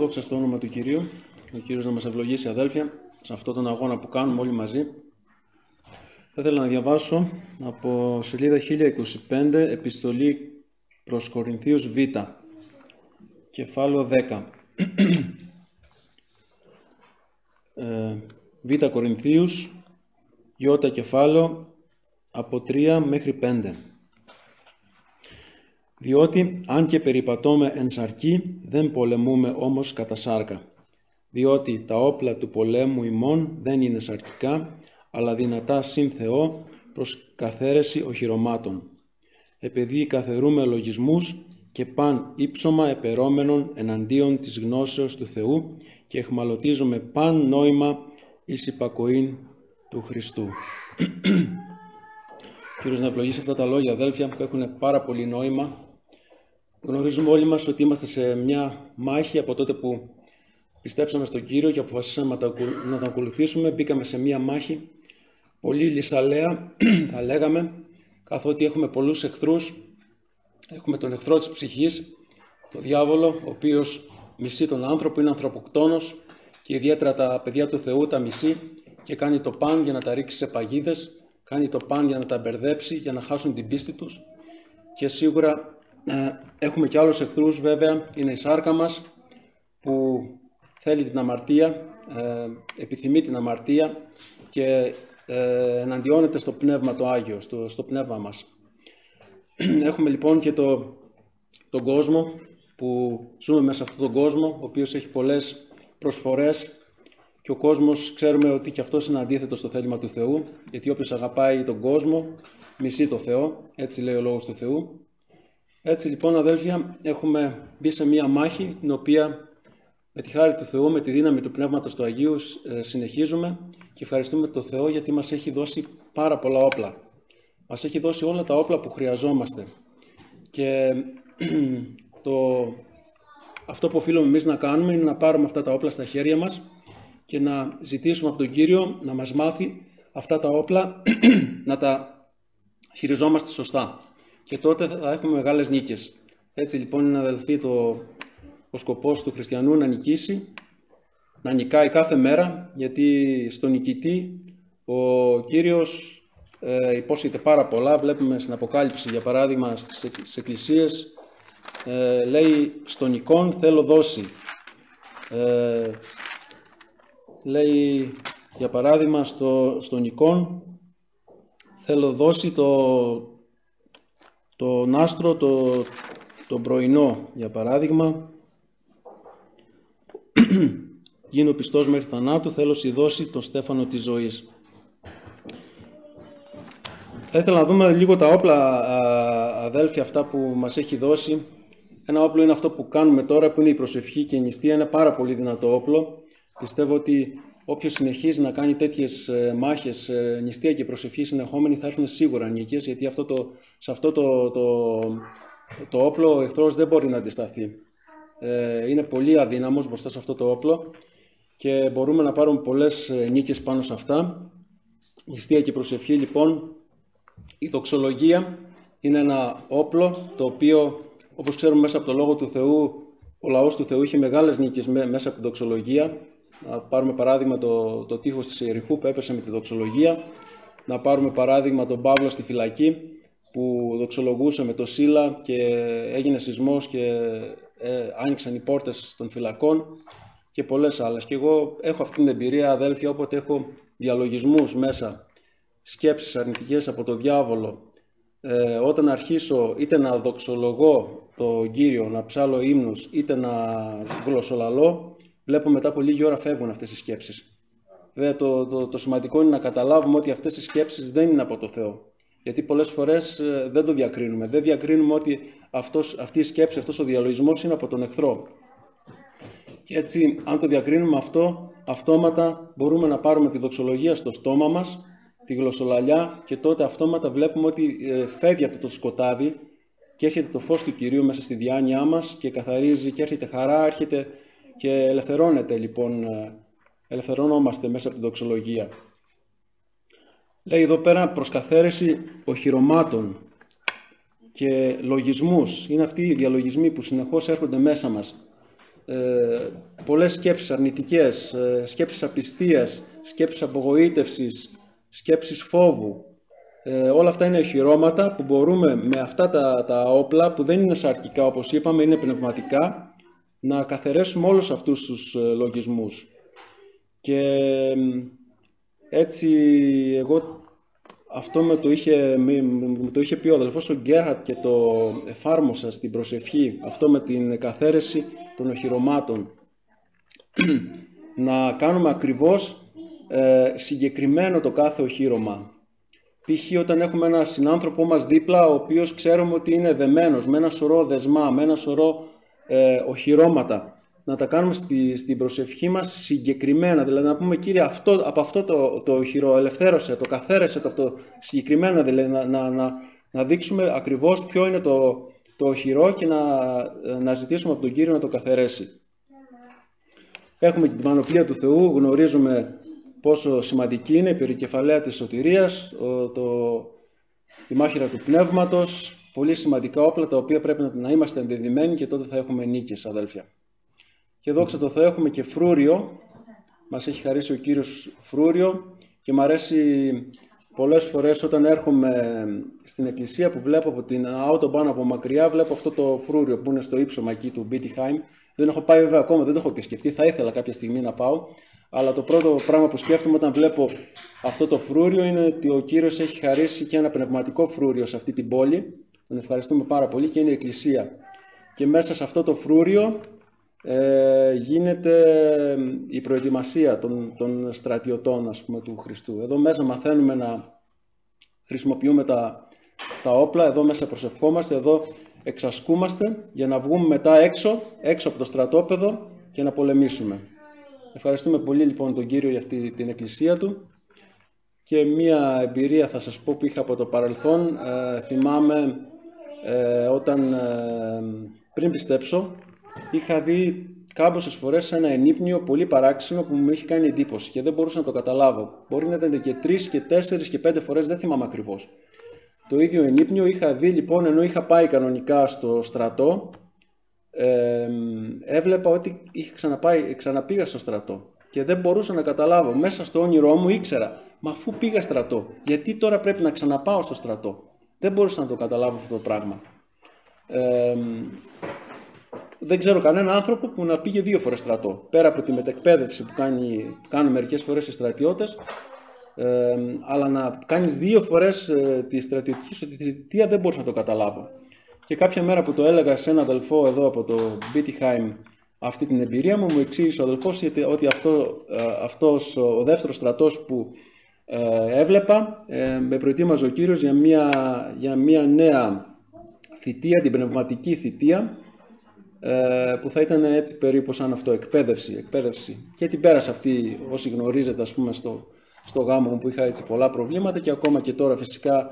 Δόξα στο όνομα του Κυρίου. Ο Κύριος να μας ευλογήσει, αδέλφια, σε αυτόν τον αγώνα που κάνουμε όλοι μαζί. Θα ήθελα να διαβάσω από σελίδα 1025, επιστολή προς Κορινθίους Β, κεφάλαιο 10. Β Κορινθίους, Ι κεφάλαιο, από 3 μέχρι 5. Διότι, αν και περιπατώμε εν σαρκί, δεν πολεμούμε όμως κατά σάρκα. Διότι τα όπλα του πολέμου ημών δεν είναι σαρκικά, αλλά δυνατά συν Θεό προς καθαίρεση οχυρωμάτων. Επειδή καθαιρούμε λογισμούς και παν ύψωμα επερώμενων εναντίον της γνώσεως του Θεού και εχμαλωτίζουμε παν νόημα εις υπακοήν του Χριστού. Κύριος να ευλογήσει αυτά τα λόγια, αδέλφια, που έχουν πάρα πολύ νόημα. Γνωρίζουμε όλοι μας ότι είμαστε σε μια μάχη από τότε που πιστέψαμε στον Κύριο και αποφασίσαμε να τον ακολουθήσουμε. Μπήκαμε σε μια μάχη πολύ λυσαλέα, θα λέγαμε, καθότι έχουμε πολλούς εχθρούς. Έχουμε τον εχθρό της ψυχής, τον διάβολο, ο οποίος μισεί τον άνθρωπο, είναι ανθρωποκτόνος και ιδιαίτερα τα παιδιά του Θεού τα μισεί και κάνει το παν για να τα ρίξει σε παγίδες, κάνει το παν για να τα μπερδέψει, για να χάσουν την πίστη τους. Και σίγουρα έχουμε και άλλους εχθρούς, βέβαια, είναι η σάρκα μας που θέλει την αμαρτία, επιθυμεί την αμαρτία και εναντιώνεται στο Πνεύμα το Άγιο, στο Πνεύμα μας. Έχουμε λοιπόν και τον κόσμο που ζούμε μέσα σε αυτόν τον κόσμο, ο οποίος έχει πολλές προσφορές και ο κόσμος ξέρουμε ότι και αυτός είναι αντίθετο στο θέλημα του Θεού, γιατί όποιος αγαπάει τον κόσμο μισεί το Θεό, έτσι λέει ο Λόγος του Θεού. Έτσι λοιπόν, αδέλφια, έχουμε μπει σε μία μάχη την οποία με τη χάρη του Θεού, με τη δύναμη του Πνεύματος του Αγίου συνεχίζουμε και ευχαριστούμε τον Θεό γιατί μας έχει δώσει πάρα πολλά όπλα. Μας έχει δώσει όλα τα όπλα που χρειαζόμαστε. Και αυτό που οφείλουμε εμείς να κάνουμε είναι να πάρουμε αυτά τα όπλα στα χέρια μας και να ζητήσουμε από τον Κύριο να μας μάθει αυτά τα όπλα να τα χειριζόμαστε σωστά. Και τότε θα έχουμε μεγάλες νίκες. Έτσι λοιπόν είναι, αδελφοί, ο σκοπός του χριστιανού να νικήσει, να νικάει κάθε μέρα, γιατί στον νικητή ο Κύριος υπόσχεται πάρα πολλά. Βλέπουμε στην Αποκάλυψη, για παράδειγμα, στις εκκλησίες, λέει «στον νικόν θέλω δώσει». Λέει, για παράδειγμα, στον νικόν θέλω δώσει τον άστρο, το πρωινό, για παράδειγμα, γίνω πιστός μέχρι θανάτου, θέλω σοι δώσει τον στέφανο της ζωής. Θα ήθελα να δούμε λίγο τα όπλα, αδέλφια, αυτά που μας έχει δώσει. Ένα όπλο είναι αυτό που κάνουμε τώρα, που είναι η προσευχή και η νηστεία. Είναι πάρα πολύ δυνατό όπλο. Πιστεύω ότι όποιος συνεχίζει να κάνει τέτοιες μάχες, νηστεία και προσευχή συνεχόμενη, θα έρθουν σίγουρα νίκες, γιατί σε αυτό το όπλο ο εχθρός δεν μπορεί να αντισταθεί. Είναι πολύ αδύναμος μπροστά σε αυτό το όπλο και μπορούμε να πάρουμε πολλές νίκες πάνω σε αυτά. Νηστεία και προσευχή, λοιπόν. Η δοξολογία είναι ένα όπλο το οποίο, όπως ξέρουμε, μέσα από το Λόγο του Θεού, ο λαός του Θεού είχε μεγάλες νίκες μέσα από τη δοξολογία. Να πάρουμε παράδειγμα το τείχος της Ιεριχού που έπεσε με τη δοξολογία. Να πάρουμε παράδειγμα τον Παύλο στη φυλακή που δοξολογούσε με το Σίλα και έγινε σεισμός και άνοιξαν οι πόρτες των φυλακών και πολλές άλλες. Και εγώ έχω αυτή την εμπειρία, αδέλφια, όποτε έχω διαλογισμούς μέσα, σκέψεις αρνητικές από το διάβολο, όταν αρχίσω είτε να δοξολογώ τον Κύριο, να ψάλω ύμνους, είτε να γλωσσολαλώ, βλέπω μετά από λίγη ώρα φεύγουν αυτές οι σκέψεις. Βέβαια το σημαντικό είναι να καταλάβουμε ότι αυτές οι σκέψεις δεν είναι από το Θεό. Γιατί πολλές φορές δεν το διακρίνουμε. Δεν διακρίνουμε ότι αυτή η σκέψη, αυτός ο διαλογισμός είναι από τον εχθρό. Και έτσι, αν το διακρίνουμε αυτό, αυτόματα μπορούμε να πάρουμε τη δοξολογία στο στόμα μας, τη γλωσσολαλιά, και τότε αυτόματα βλέπουμε ότι φεύγει από το σκοτάδι και έρχεται το φως του Κυρίου μέσα στη διάνοιά μας και καθαρίζει και έρχεται χαρά, έρχεται και ελευθερώνεται, λοιπόν, ελευθερώνομαστε μέσα από τη δοξολογία. Λέει εδώ πέρα προς καθαίρεση οχυρωμάτων και λογισμούς. Είναι αυτοί οι διαλογισμοί που συνεχώς έρχονται μέσα μας. πολλές σκέψεις αρνητικές, σκέψεις απιστίας, σκέψεις απογοήτευσης, σκέψεις φόβου. Όλα αυτά είναι οχυρώματα που μπορούμε με αυτά τα όπλα, που δεν είναι σαρκικά όπως είπαμε, είναι πνευματικά, να καθαρίσουμε όλους αυτούς τους λογισμούς. Και έτσι εγώ αυτό μου το είχε πει ο αδελφός ο Γκέρχαρτ και το εφάρμοσα στην προσευχή, αυτό με την καθαίρεση των οχυρωμάτων. Να κάνουμε ακριβώς συγκεκριμένο το κάθε οχύρωμα. Π.χ. όταν έχουμε ένα συνάνθρωπό μας δίπλα, ο οποίος ξέρουμε ότι είναι δεμένος με ένα σωρό δεσμά, με ένα σωρό οχυρώματα, να τα κάνουμε στην προσευχή μας συγκεκριμένα. Δηλαδή να πούμε, Κύριε, από αυτό το οχυρό ελευθέρωσε, το καθαίρεσε το αυτό συγκεκριμένα, δηλαδή να δείξουμε ακριβώς ποιο είναι το οχυρό και να ζητήσουμε από τον Κύριο να το καθαιρέσει. Έχουμε και την πανοπλία του Θεού, γνωρίζουμε πόσο σημαντική είναι η περικεφαλαία της σωτηρίας, η μάχηρα του πνεύματος, πολύ σημαντικά όπλα τα οποία πρέπει να είμαστε ενδεδειμένοι και τότε θα έχουμε νίκες, αδέλφια. Και δόξα τω Θεώ έχουμε και φρούριο, μας έχει χαρίσει ο Κύριος φρούριο και μου αρέσει πολλές φορές όταν έρχομαι στην εκκλησία που βλέπω από την Autobahn από μακριά, βλέπω αυτό το φρούριο που είναι στο ύψωμα εκεί του Bietigheim. Δεν έχω πάει βέβαια ακόμα, δεν το έχω και σκεφτεί, θα ήθελα κάποια στιγμή να πάω. Αλλά το πρώτο πράγμα που σκέφτομαι όταν βλέπω αυτό το φρούριο είναι ότι ο Κύριος έχει χαρίσει και ένα πνευματικό φρούριο σε αυτή την πόλη. Τον ευχαριστούμε πάρα πολύ και είναι η εκκλησία. Και μέσα σε αυτό το φρούριο γίνεται η προετοιμασία των στρατιωτών, ας πούμε, του Χριστού. Εδώ μέσα μαθαίνουμε να χρησιμοποιούμε τα όπλα, εδώ μέσα προσευχόμαστε, εδώ εξασκούμαστε για να βγούμε μετά έξω από το στρατόπεδο και να πολεμήσουμε. Ευχαριστούμε πολύ λοιπόν τον Κύριο για αυτή την εκκλησία του. Και μία εμπειρία θα σας πω που είχα από το παρελθόν. Θυμάμαι όταν πριν πιστέψω, είχα δει κάμποσες φορές ένα ενύπνιο πολύ παράξενο που μου είχε κάνει εντύπωση και δεν μπορούσα να το καταλάβω. Μπορεί να ήταν και 3 και 4 και 5 φορές, δεν θυμάμαι ακριβώς. Το ίδιο ενύπνιο είχα δει λοιπόν ενώ είχα πάει κανονικά στο στρατό. Έβλεπα ότι ξαναπήγα στο στρατό και δεν μπορούσα να καταλάβω. Μέσα στο όνειρό μου ήξερα, μα αφού πήγα στρατό, γιατί τώρα πρέπει να ξαναπάω στο στρατό? Δεν μπορούσα να το καταλάβω αυτό το πράγμα. Δεν ξέρω κανένα άνθρωπο που να πήγε 2 φορές στρατό. Πέρα από τη μετεκπαίδευση που κάνουν μερικές φορές οι στρατιώτες, αλλά να κάνεις 2 φορές τη στρατιωτική σου θητεία δεν μπορούσα να το καταλάβω. Και κάποια μέρα που το έλεγα σε έναν αδελφό εδώ από το Bietigheim αυτή την εμπειρία μου εξήγησε ο αδελφός ότι αυτός ο δεύτερος στρατός που έβλεπα με προετοίμαζε ο Κύριος για μια νέα θητεία, την πνευματική θητεία, που θα ήταν έτσι περίπου σαν αυτό, εκπαίδευση. Και την πέρασα αυτή, όσοι γνωρίζετε, ας πούμε, στο γάμο μου που είχα έτσι πολλά προβλήματα και ακόμα και τώρα φυσικά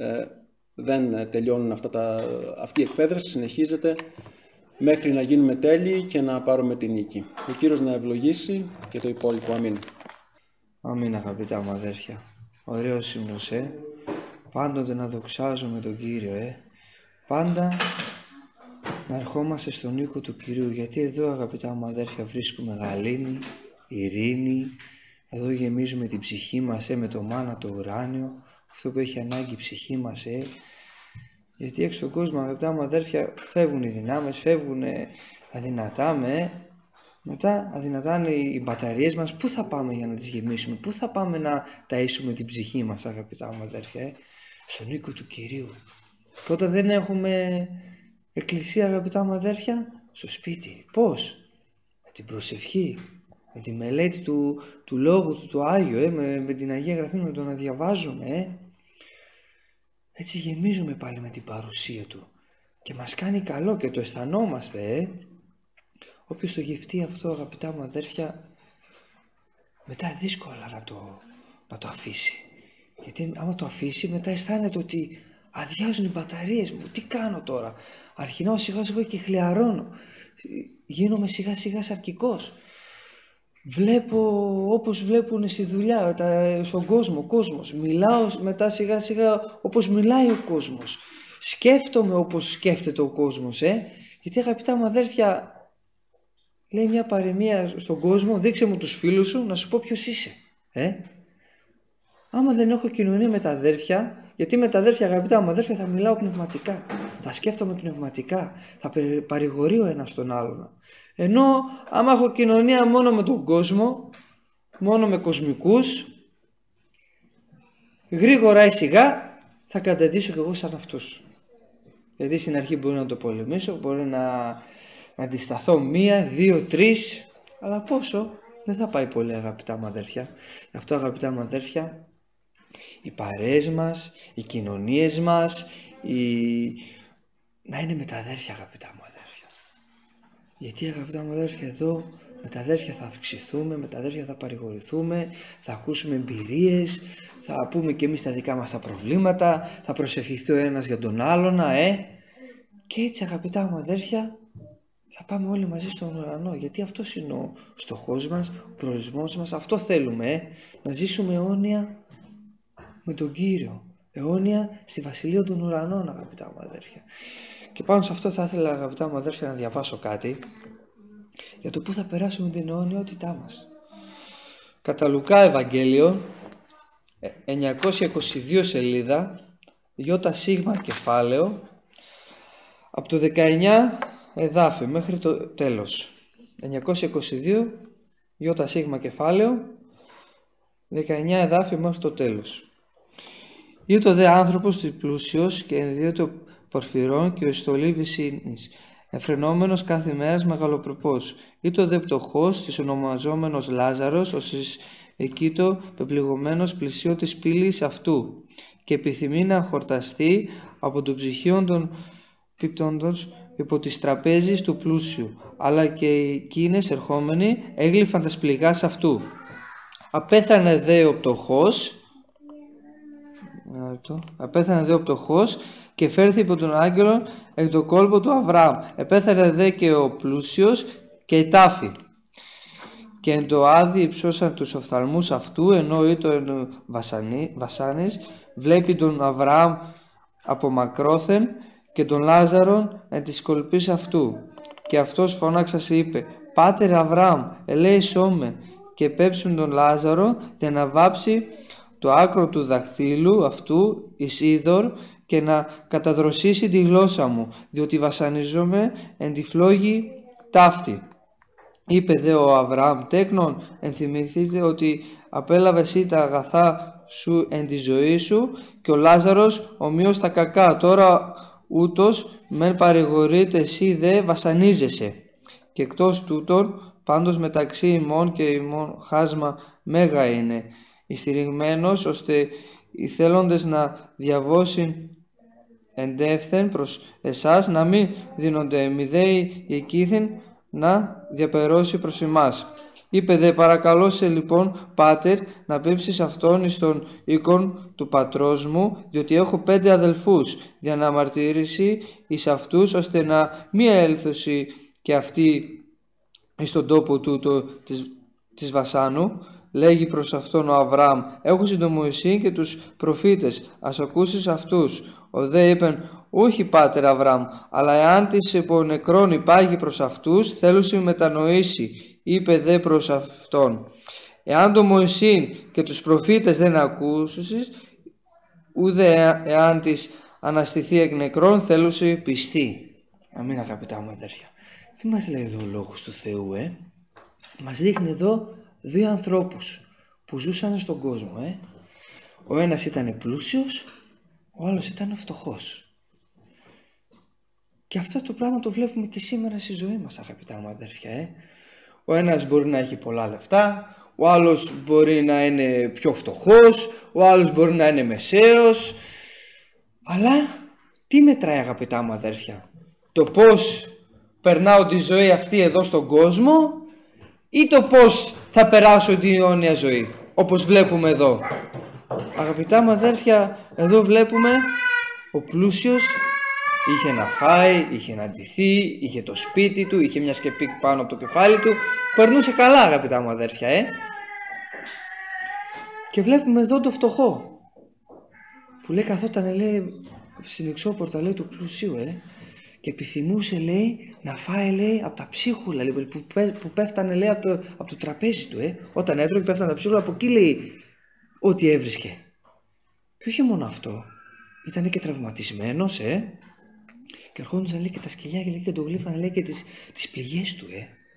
δεν τελειώνουν αυτή η εκπαίδευση, συνεχίζεται μέχρι να γίνουμε τέλειοι και να πάρουμε την νίκη. Ο Κύριος να ευλογήσει και το υπόλοιπο. Αμήν. Αμήν, αγαπητά μου αδέρφια. Ωραίος ύμνος, πάντοτε να δοξάζουμε τον Κύριο, πάντα να ερχόμαστε στον οίκο του Κυρίου, γιατί εδώ, αγαπητά μου αδέρφια, βρίσκουμε γαλήνη, ειρήνη, εδώ γεμίζουμε την ψυχή μας με το μάνα το ουράνιο, αυτό που έχει ανάγκη η ψυχή μας, γιατί έξω στον κόσμο, αγαπητά μου αδέρφια, φεύγουν οι δυνάμεις, φεύγουν αδυνατάμε, μετά αδυνατάνε οι μπαταρίες μας. Πού θα πάμε για να τις γεμίσουμε? Πού θα πάμε να ταΐσουμε την ψυχή μας, αγαπητά μου αδέρφια? Στον οίκο του Κυρίου. Και όταν δεν έχουμε εκκλησία, αγαπητά μου αδέρφια, στο σπίτι. Πώς? Με την προσευχή, με τη μελέτη του λόγου του Άγιο, με την Αγία Γραφή, με το να διαβάζουμε, έτσι γεμίζουμε πάλι με την παρουσία του και μας κάνει καλό και το αισθανόμαστε. Όποιος το γευτεί αυτό, αγαπητά μου αδέρφια, μετά δύσκολα να το αφήσει, γιατί άμα το αφήσει μετά αισθάνεται ότι αδειάζουν οι μπαταρίες μου. Τι κάνω τώρα? Αρχινάω σιγά σιγά και χλιαρώνω, γίνομαι σιγά σιγά σαρκικός, βλέπω όπως βλέπουν στη δουλειά, στον κόσμος, μιλάω μετά σιγά σιγά όπως μιλάει ο κόσμος, σκέφτομαι όπως σκέφτεται ο κόσμος, γιατί, αγαπητά μου αδέρφια, λέει μια παροιμία στον κόσμο, δείξε μου τους φίλους σου να σου πω ποιος είσαι. Άμα δεν έχω κοινωνία με τα αδέρφια, γιατί με τα αδέρφια, αγαπητά μου αδέρφια, θα μιλάω πνευματικά, θα σκέφτομαι πνευματικά, θα παρηγορεί ο ένας τον άλλον. Ενώ άμα έχω κοινωνία μόνο με τον κόσμο, μόνο με κοσμικούς, γρήγορα ή σιγά θα καταντήσω κι εγώ σαν αυτούς. Γιατί στην αρχή μπορεί να το πολεμήσω, μπορεί να αντισταθώ 1, 2, 3, αλλά πόσο δεν θα πάει πολύ, αγαπητά μου αδέρφια. Γι' αυτό, αγαπητά μου αδέρφια, οι παρέες μας, οι κοινωνίες μας, να είναι με τα αδέρφια, αγαπητά μου αδέρφια. Γιατί, αγαπητά μου αδέρφια, εδώ με τα αδέρφια θα αυξηθούμε, με τα αδέρφια θα παρηγορηθούμε, θα ακούσουμε εμπειρίες, θα πούμε και εμείς τα δικά μας τα προβλήματα, θα προσευχηθεί ο ένας για τον άλλον, και έτσι, αγαπητά μου αδέρφια, θα πάμε όλοι μαζί στον ουρανό, γιατί αυτός είναι ο στοχός μας, ο προορισμός μας, αυτό θέλουμε, να ζήσουμε αιώνια με τον Κύριο, αιώνια στη Βασιλεία των Ουρανών, αγαπητά μου αδέρφια. Και πάνω σε αυτό θα ήθελα, αγαπητά μου αδέρφια, να διαβάσω κάτι για το πού θα περάσουμε την αιωνιότητά μας. Κατά Λουκά Ευαγγέλιο, 922 σελίδα, ΙΣ κεφάλαιο, από το 19 εδάφιο μέχρι το τέλος. 922 ΙΣ κεφάλαιο, 19 εδάφιο μέχρι το τέλος. Ή το δε άνθρωπος της πλούσιος και ενδύεται πορφυρών και ο ιστολή βυσσίνης, εφρενόμενος κάθε μέρας μεγαλοπρεπός. Ή το δε πτωχός της ονομαζόμενος Λάζαρος, ως εκείτο πεπληγωμένος πλησίω της πύλης αυτού, και επιθυμεί να χορταστεί από το ψυχίον των πίπτοντος υπό τις τραπέζεις του πλούσιου, αλλά και εκείνες ερχόμενοι έγλυφαν τα σπληγάς αυτού. Απέθανε δε ο πτωχός και φέρθη υπό τον άγγελον εκ το κόλπο του Αβραάμ. Επέθανε δε και ο πλούσιος και η τάφη. Και εν το άδει υψώσαν τους οφθαλμούς αυτού, ενώ ήτο βασάνης βλέπει τον Αβραάμ από μακρόθεν και τον Λάζαρον εν της κολπής αυτού. Και αυτός φώναξας είπε, Πάτερ Αβραάμ, ελέησό με, και πέψουν τον Λάζαρο για να βάψει το άκρο του δακτύλου αυτού εις είδωρ και να καταδροσίσει τη γλώσσα μου, διότι βασανίζομαι εν τη φλόγη ταύτη. Είπε δε ο Αβραάμ, τέκνον, ενθυμηθείτε ότι απέλαβε εσύ τα αγαθά σου εν τη ζωή σου και ο Λάζαρος ομοίως τα κακά. Τώρα ούτως μεν παρηγορείται, εσύ δε βασανίζεσαι. Και εκτός τούτων, πάντως μεταξύ ημών και ημών χάσμα μέγα είναι, ειστηριγμένος ώστε οι θέλοντες να διαβώσουν εντεύθεν προς εσάς, να μην δίνονται μηδέοι εκείθεν να διαπερώσει προς εμάς. Είπε δε, παρακαλώ σε λοιπόν, Πάτερ, να πέψεις αυτόν εις τον οίκον του πατρός μου, διότι έχω 5 αδελφούς, για να μαρτυρήσει εις αυτούς, ώστε να μη έλθωση και αυτοί εις τον τόπο τούτο της Βασάνου. Λέγει προς αυτόν ο Αβραάμ, έχω τον Μωυσή και τους προφήτες, ας ακούσεις αυτούς. Ο δε είπεν, ούχι Πάτερ Αβραάμ, αλλά εάν της υπό νεκρόν υπάγει προς αυτούς, θέλουσι μετανοήσει. Είπε δε προς αυτόν, εάν τον Μωυσήν και τους προφήτες δεν ακούσεις, ούτε εάν της αναστηθεί εκ νεκρών, θέλουσι πιστεί. Αμήν, αγαπητά μου αδέρφια. Τι μας λέει εδώ ο Λόγος του Θεού, Μας δείχνει εδώ 2 ανθρώπους που ζούσαν στον κόσμο, Ο ένας ήταν πλούσιος, ο άλλος ήταν φτωχός. Και αυτό το πράγμα το βλέπουμε και σήμερα στη ζωή μας, αγαπητά μου αδέρφια, Ο ένας μπορεί να έχει πολλά λεφτά, ο άλλος μπορεί να είναι πιο φτωχός, ο άλλος μπορεί να είναι μεσαίος. Αλλά τι μετράει, αγαπητά μου αδέρφια? Το πώς περνάω τη ζωή αυτή εδώ στον κόσμο ή το πώς θα περάσω την αιώνια ζωή, όπως βλέπουμε εδώ? Αγαπητά μου αδέρφια, εδώ βλέπουμε ο πλούσιος είχε να φάει, είχε να ντυθεί, είχε το σπίτι του, είχε μια σκεπή πάνω από το κεφάλι του, περνούσε καλά, αγαπητά μου αδέρφια, Και βλέπουμε εδώ το φτωχό που λέει καθόταν, λέει, στην εξώπορτα, λέει, του πλουσίου, και επιθυμούσε, λέει, να φάει, λέει, από τα ψίχουλα, λέει, που πέφτανε, λέει, από το τραπέζι του. Όταν έτρωγε, πέφτανε τα ψίχουλα, από εκεί, λέει, ό,τι έβρισκε. Και όχι μόνο αυτό, ήταν και τραυματισμένος, και ερχόντουσαν, λέει, και τα σκυλιά, λέει, και το γλύφανε, λέει, και τις πληγές του,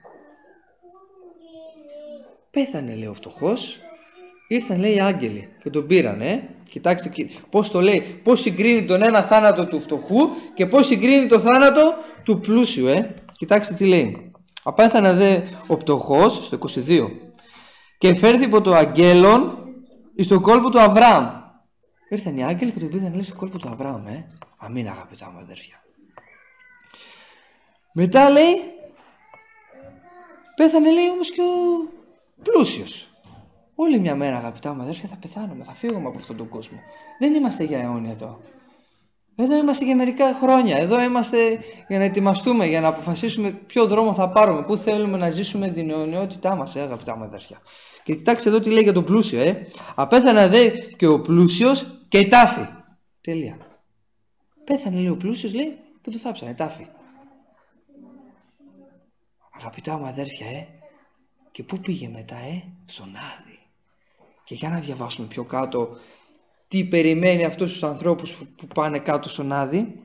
Πέθανε, λέει, ο φτωχός. Ήρθαν, λέει, οι άγγελοι και τον πήρανε. Κοιτάξτε πώς το λέει, πώς συγκρίνει τον ένα θάνατο του φτωχού και πώς συγκρίνει το θάνατο του πλούσιου. Κοιτάξτε τι λέει. Απέθανε δε ο φτωχός, στο 22, και φέρθη υπό το αγγέλον εις τον κόλπο του Αβραάμ. Ήρθαν οι άγγελοι και τον πήγαν, λέει, στον κόλπο του Αβραάμ. Αμήν, αγαπητά μου αδέρφια. Μετά, λέει, πέθανε, λέει, όμως και ο πλούσιος. Όλη μια μέρα, αγαπητά μου αδέρφια, θα πεθάνουμε, θα φύγουμε από αυτόν τον κόσμο. Δεν είμαστε για αιώνια εδώ. Εδώ είμαστε για μερικά χρόνια. Εδώ είμαστε για να ετοιμαστούμε, για να αποφασίσουμε ποιο δρόμο θα πάρουμε, πού θέλουμε να ζήσουμε την αιωνιότητά μας, αγαπητά μου αδέρφια. Και κοιτάξτε εδώ τι λέει για τον πλούσιο. Απέθανε δε και ο πλούσιος και τάφη. Τελεία. Πέθανε, λέει, ο πλούσιος, λέει, και του θάψανε τάφη. Αγαπητά μου αδέρφια, και πού πήγε μετά, στον Άδη. Και για να διαβάσουμε πιο κάτω τι περιμένει αυτούς τους ανθρώπους που πάνε κάτω στον Άδη.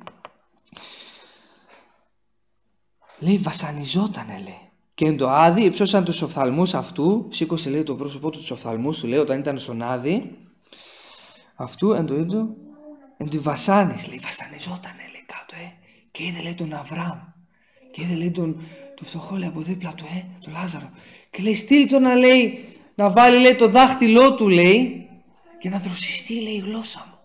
Λέει, βασανιζότανε, λέει. Και εν το Άδη υψώσαν τους οφθαλμούς αυτού. Σήκωσε, λέει, το πρόσωπό του τους οφθαλμούς του, λέει, όταν ήταν στον Άδη. Αυτού εν τη βασάνης, λέει, βασανιζότανε, λέει, κάτω, Και είδε, λέει, τον Αβραάμ. Και είδε, λέει, τον φτωχό, λέει, από δίπλα του, τον Λάζαρο. Και λέει, στείλ το να, λέει, να βάλει, λέει, το δάχτυλό του, λέει, και να δροσιστεί, λέει, η γλώσσα μου.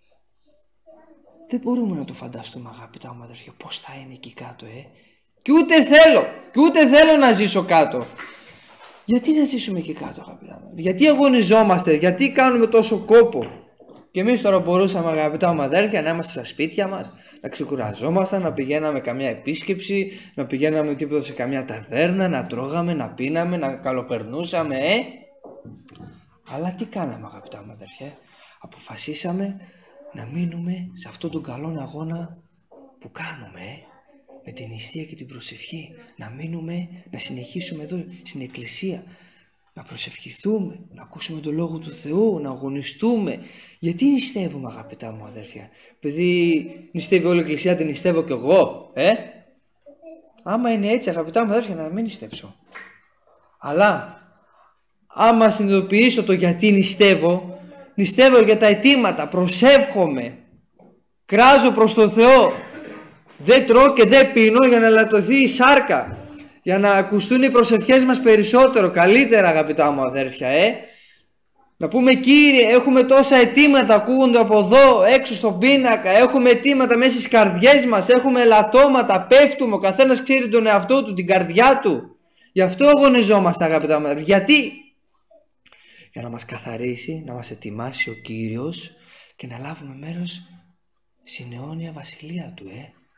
Δεν μπορούμε να το φανταστούμε, αγαπητά μου αδερφιά, πώς θα είναι εκεί κάτω, Και ούτε θέλω να ζήσω κάτω. Γιατί να ζήσουμε εκεί κάτω, αγαπητά μου? Γιατί αγωνιζόμαστε, γιατί κάνουμε τόσο κόπο? Και εμείς τώρα μπορούσαμε, αγαπητά μου αδέρφια, να είμαστε στα σπίτια μας, να ξεκουραζόμασταν, να πηγαίναμε καμιά επίσκεψη, να πηγαίναμε τίποτα σε καμιά ταβέρνα, να τρώγαμε, να πίναμε, να καλοπερνούσαμε, Αλλά τι κάναμε, αγαπητά μου αδέρφια? Αποφασίσαμε να μείνουμε σε αυτόν τον καλό αγώνα που κάνουμε, με την νηστεία και την προσευχή. Να μείνουμε, να συνεχίσουμε εδώ στην εκκλησία, να προσευχηθούμε, να ακούσουμε τον Λόγο του Θεού, να αγωνιστούμε. Γιατί νηστεύουμε, αγαπητά μου αδέρφια? Επειδή νηστεύει όλη η εκκλησία, την νηστεύω κι εγώ, Άμα είναι έτσι, αγαπητά μου αδέρφια, να μην νηστέψω. Αλλά άμα συνειδητοποιήσω το γιατί νηστεύω για τα αιτήματα, προσεύχομαι, κράζω προς τον Θεό, δεν τρώω και δεν πίνω για να λατωθεί η σάρκα, για να ακουστούν οι προσευχές μας περισσότερο, καλύτερα, αγαπητά μου αδέρφια, Να πούμε, Κύριε, έχουμε τόσα αιτήματα, ακούγονται από εδώ, έξω στον πίνακα, έχουμε αιτήματα μέσα στις καρδιές μας, έχουμε ελαττώματα, πέφτουμε, ο καθένας ξέρει τον εαυτό του, την καρδιά του. Γι' αυτό αγωνιζόμαστε, αγαπητά μου αδέρφια. Γιατί? Για να μας καθαρίσει, να μας ετοιμάσει ο Κύριος και να λάβουμε μέρος στην αιώνια βασιλεία Του,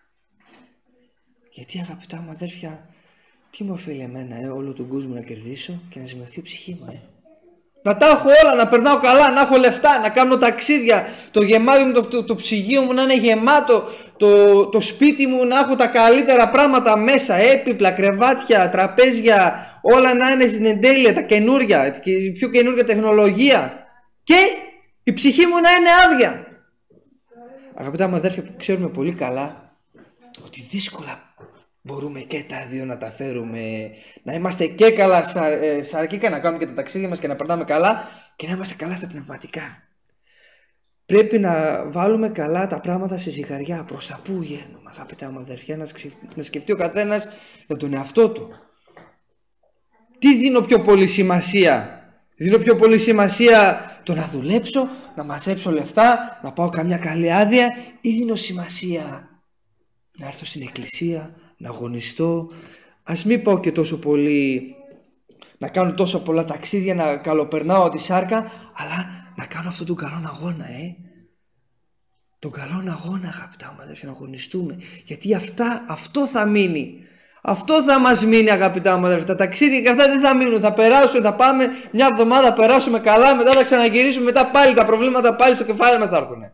Γιατί, αγαπητά μου αδέρφια, τι μου οφείλει εμένα, όλο τον κόσμο να κερδίσω και να ζημιωθεί η ψυχή μου, Να τα έχω όλα, να περνάω καλά, να έχω λεφτά, να κάνω ταξίδια, το γεμάτο μου, το ψυγείο μου να είναι γεμάτο, το σπίτι μου να έχω τα καλύτερα πράγματα μέσα, έπιπλα, κρεβάτια, τραπέζια, όλα να είναι στην εντέλεια, τα καινούρια, η πιο καινούρια τεχνολογία, και η ψυχή μου να είναι άδεια. Αγαπητά μου αδέρφια, που ξέρουμε πολύ καλά ότι δύσκολα μπορούμε και τα δύο να τα φέρουμε, να είμαστε και καλά σαρκίκα, να κάνουμε και τα ταξίδια μας και να περνάμε καλά, και να είμαστε καλά στα πνευματικά. Πρέπει να βάλουμε καλά τα πράγματα σε ζυγαριά. Προς τα πού γέρνουμε, αγαπητά μου αδερφιά? Να σκεφτεί ο καθένας για τον εαυτό του. Τι δίνω πιο πολύ σημασία? Δίνω πιο πολύ σημασία το να δουλέψω, να μαζέψω λεφτά, να πάω καμιά καλή άδεια, ή δίνω σημασία να έρθω στην εκκλησία, να αγωνιστώ, ας μην πάω και τόσο πολύ, να κάνω τόσο πολλά ταξίδια, να καλοπερνάω τη σάρκα, αλλά να κάνω αυτόν τον καλό αγώνα, τον καλό αγώνα, αγαπητά μου αδέρφια, να αγωνιστούμε, γιατί αυτό θα μείνει. Αυτό θα μας μείνει, αγαπητά μου αδέρφια. Τα ταξίδια και αυτά δεν θα μείνουν. Θα περάσουν, θα πάμε μια εβδομάδα, περάσουμε καλά, μετά θα ξαναγυρίσουμε, μετά πάλι τα προβλήματα πάλι στο κεφάλι μας θα έρθουν.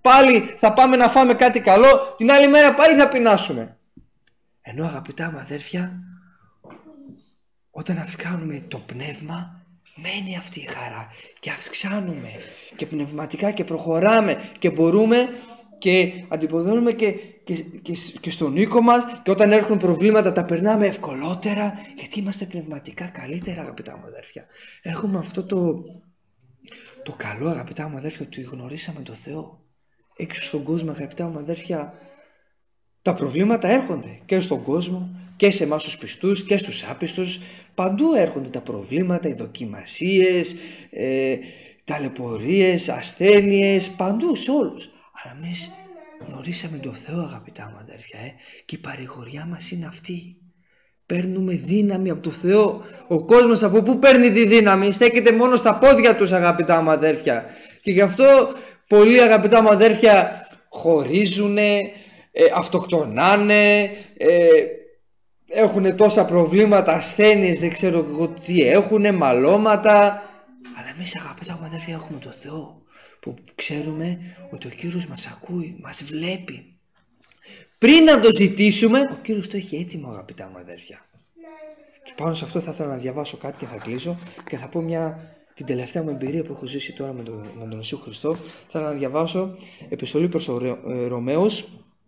πάλι θα πάμε να φάμε κάτι καλό, την άλλη μέρα πάλι θα πεινάσουμε. Ενώ αγαπητά μου αδέρφια, όταν αυξάνουμε το πνεύμα, μένει αυτή η χαρά και αυξάνουμε και πνευματικά και προχωράμε και μπορούμε και αντιποδώνουμε και στον οίκο μας, και όταν έρχονται προβλήματα τα περνάμε ευκολότερα, γιατί είμαστε πνευματικά καλύτερα, αγαπητά μου αδέρφια. Έχουμε αυτό το καλό, αγαπητά μου αδέρφια, ότι γνωρίσαμε τον Θεό. Έξω στον κόσμο, αγαπητά μου αδέρφια, τα προβλήματα έρχονται και στον κόσμο και σε εμάς τους πιστούς και στους άπιστους. Παντού έρχονται τα προβλήματα, οι δοκιμασίες, ταλαιπωρίες, ασθένειες, παντού σε όλους. Αλλά εμείς γνωρίσαμε τον Θεό, αγαπητά μου αδέρφια, και η παρηγοριά μας είναι αυτή. Παίρνουμε δύναμη από τον Θεό. Ο κόσμος από πού παίρνει τη δύναμη? Στέκεται μόνο στα πόδια τους, αγαπητά μου αδέρφια. Και γι' αυτό πολλοί, αγαπητά μου αδέρφια, χωρίζουνε, αυτοκτονάνε, έχουν τόσα προβλήματα, ασθένειες, δεν ξέρω εγώ τι έχουνε, μαλώματα. Αλλά εμείς, αγαπητά μου αδέρφια, έχουμε τον Θεό, που ξέρουμε ότι ο Κύριος μας ακούει, μας βλέπει. Πριν να το ζητήσουμε, ο Κύριος το έχει έτοιμο, αγαπητά μου αδέρφια. Και πάνω σε αυτό θα ήθελα να διαβάσω κάτι και θα κλείσω και θα πω την τελευταία μου εμπειρία που έχω ζήσει τώρα με τον Ιησού Χριστό. Θα ήθελα να διαβάσω επιστολή προς Ρωμαίους,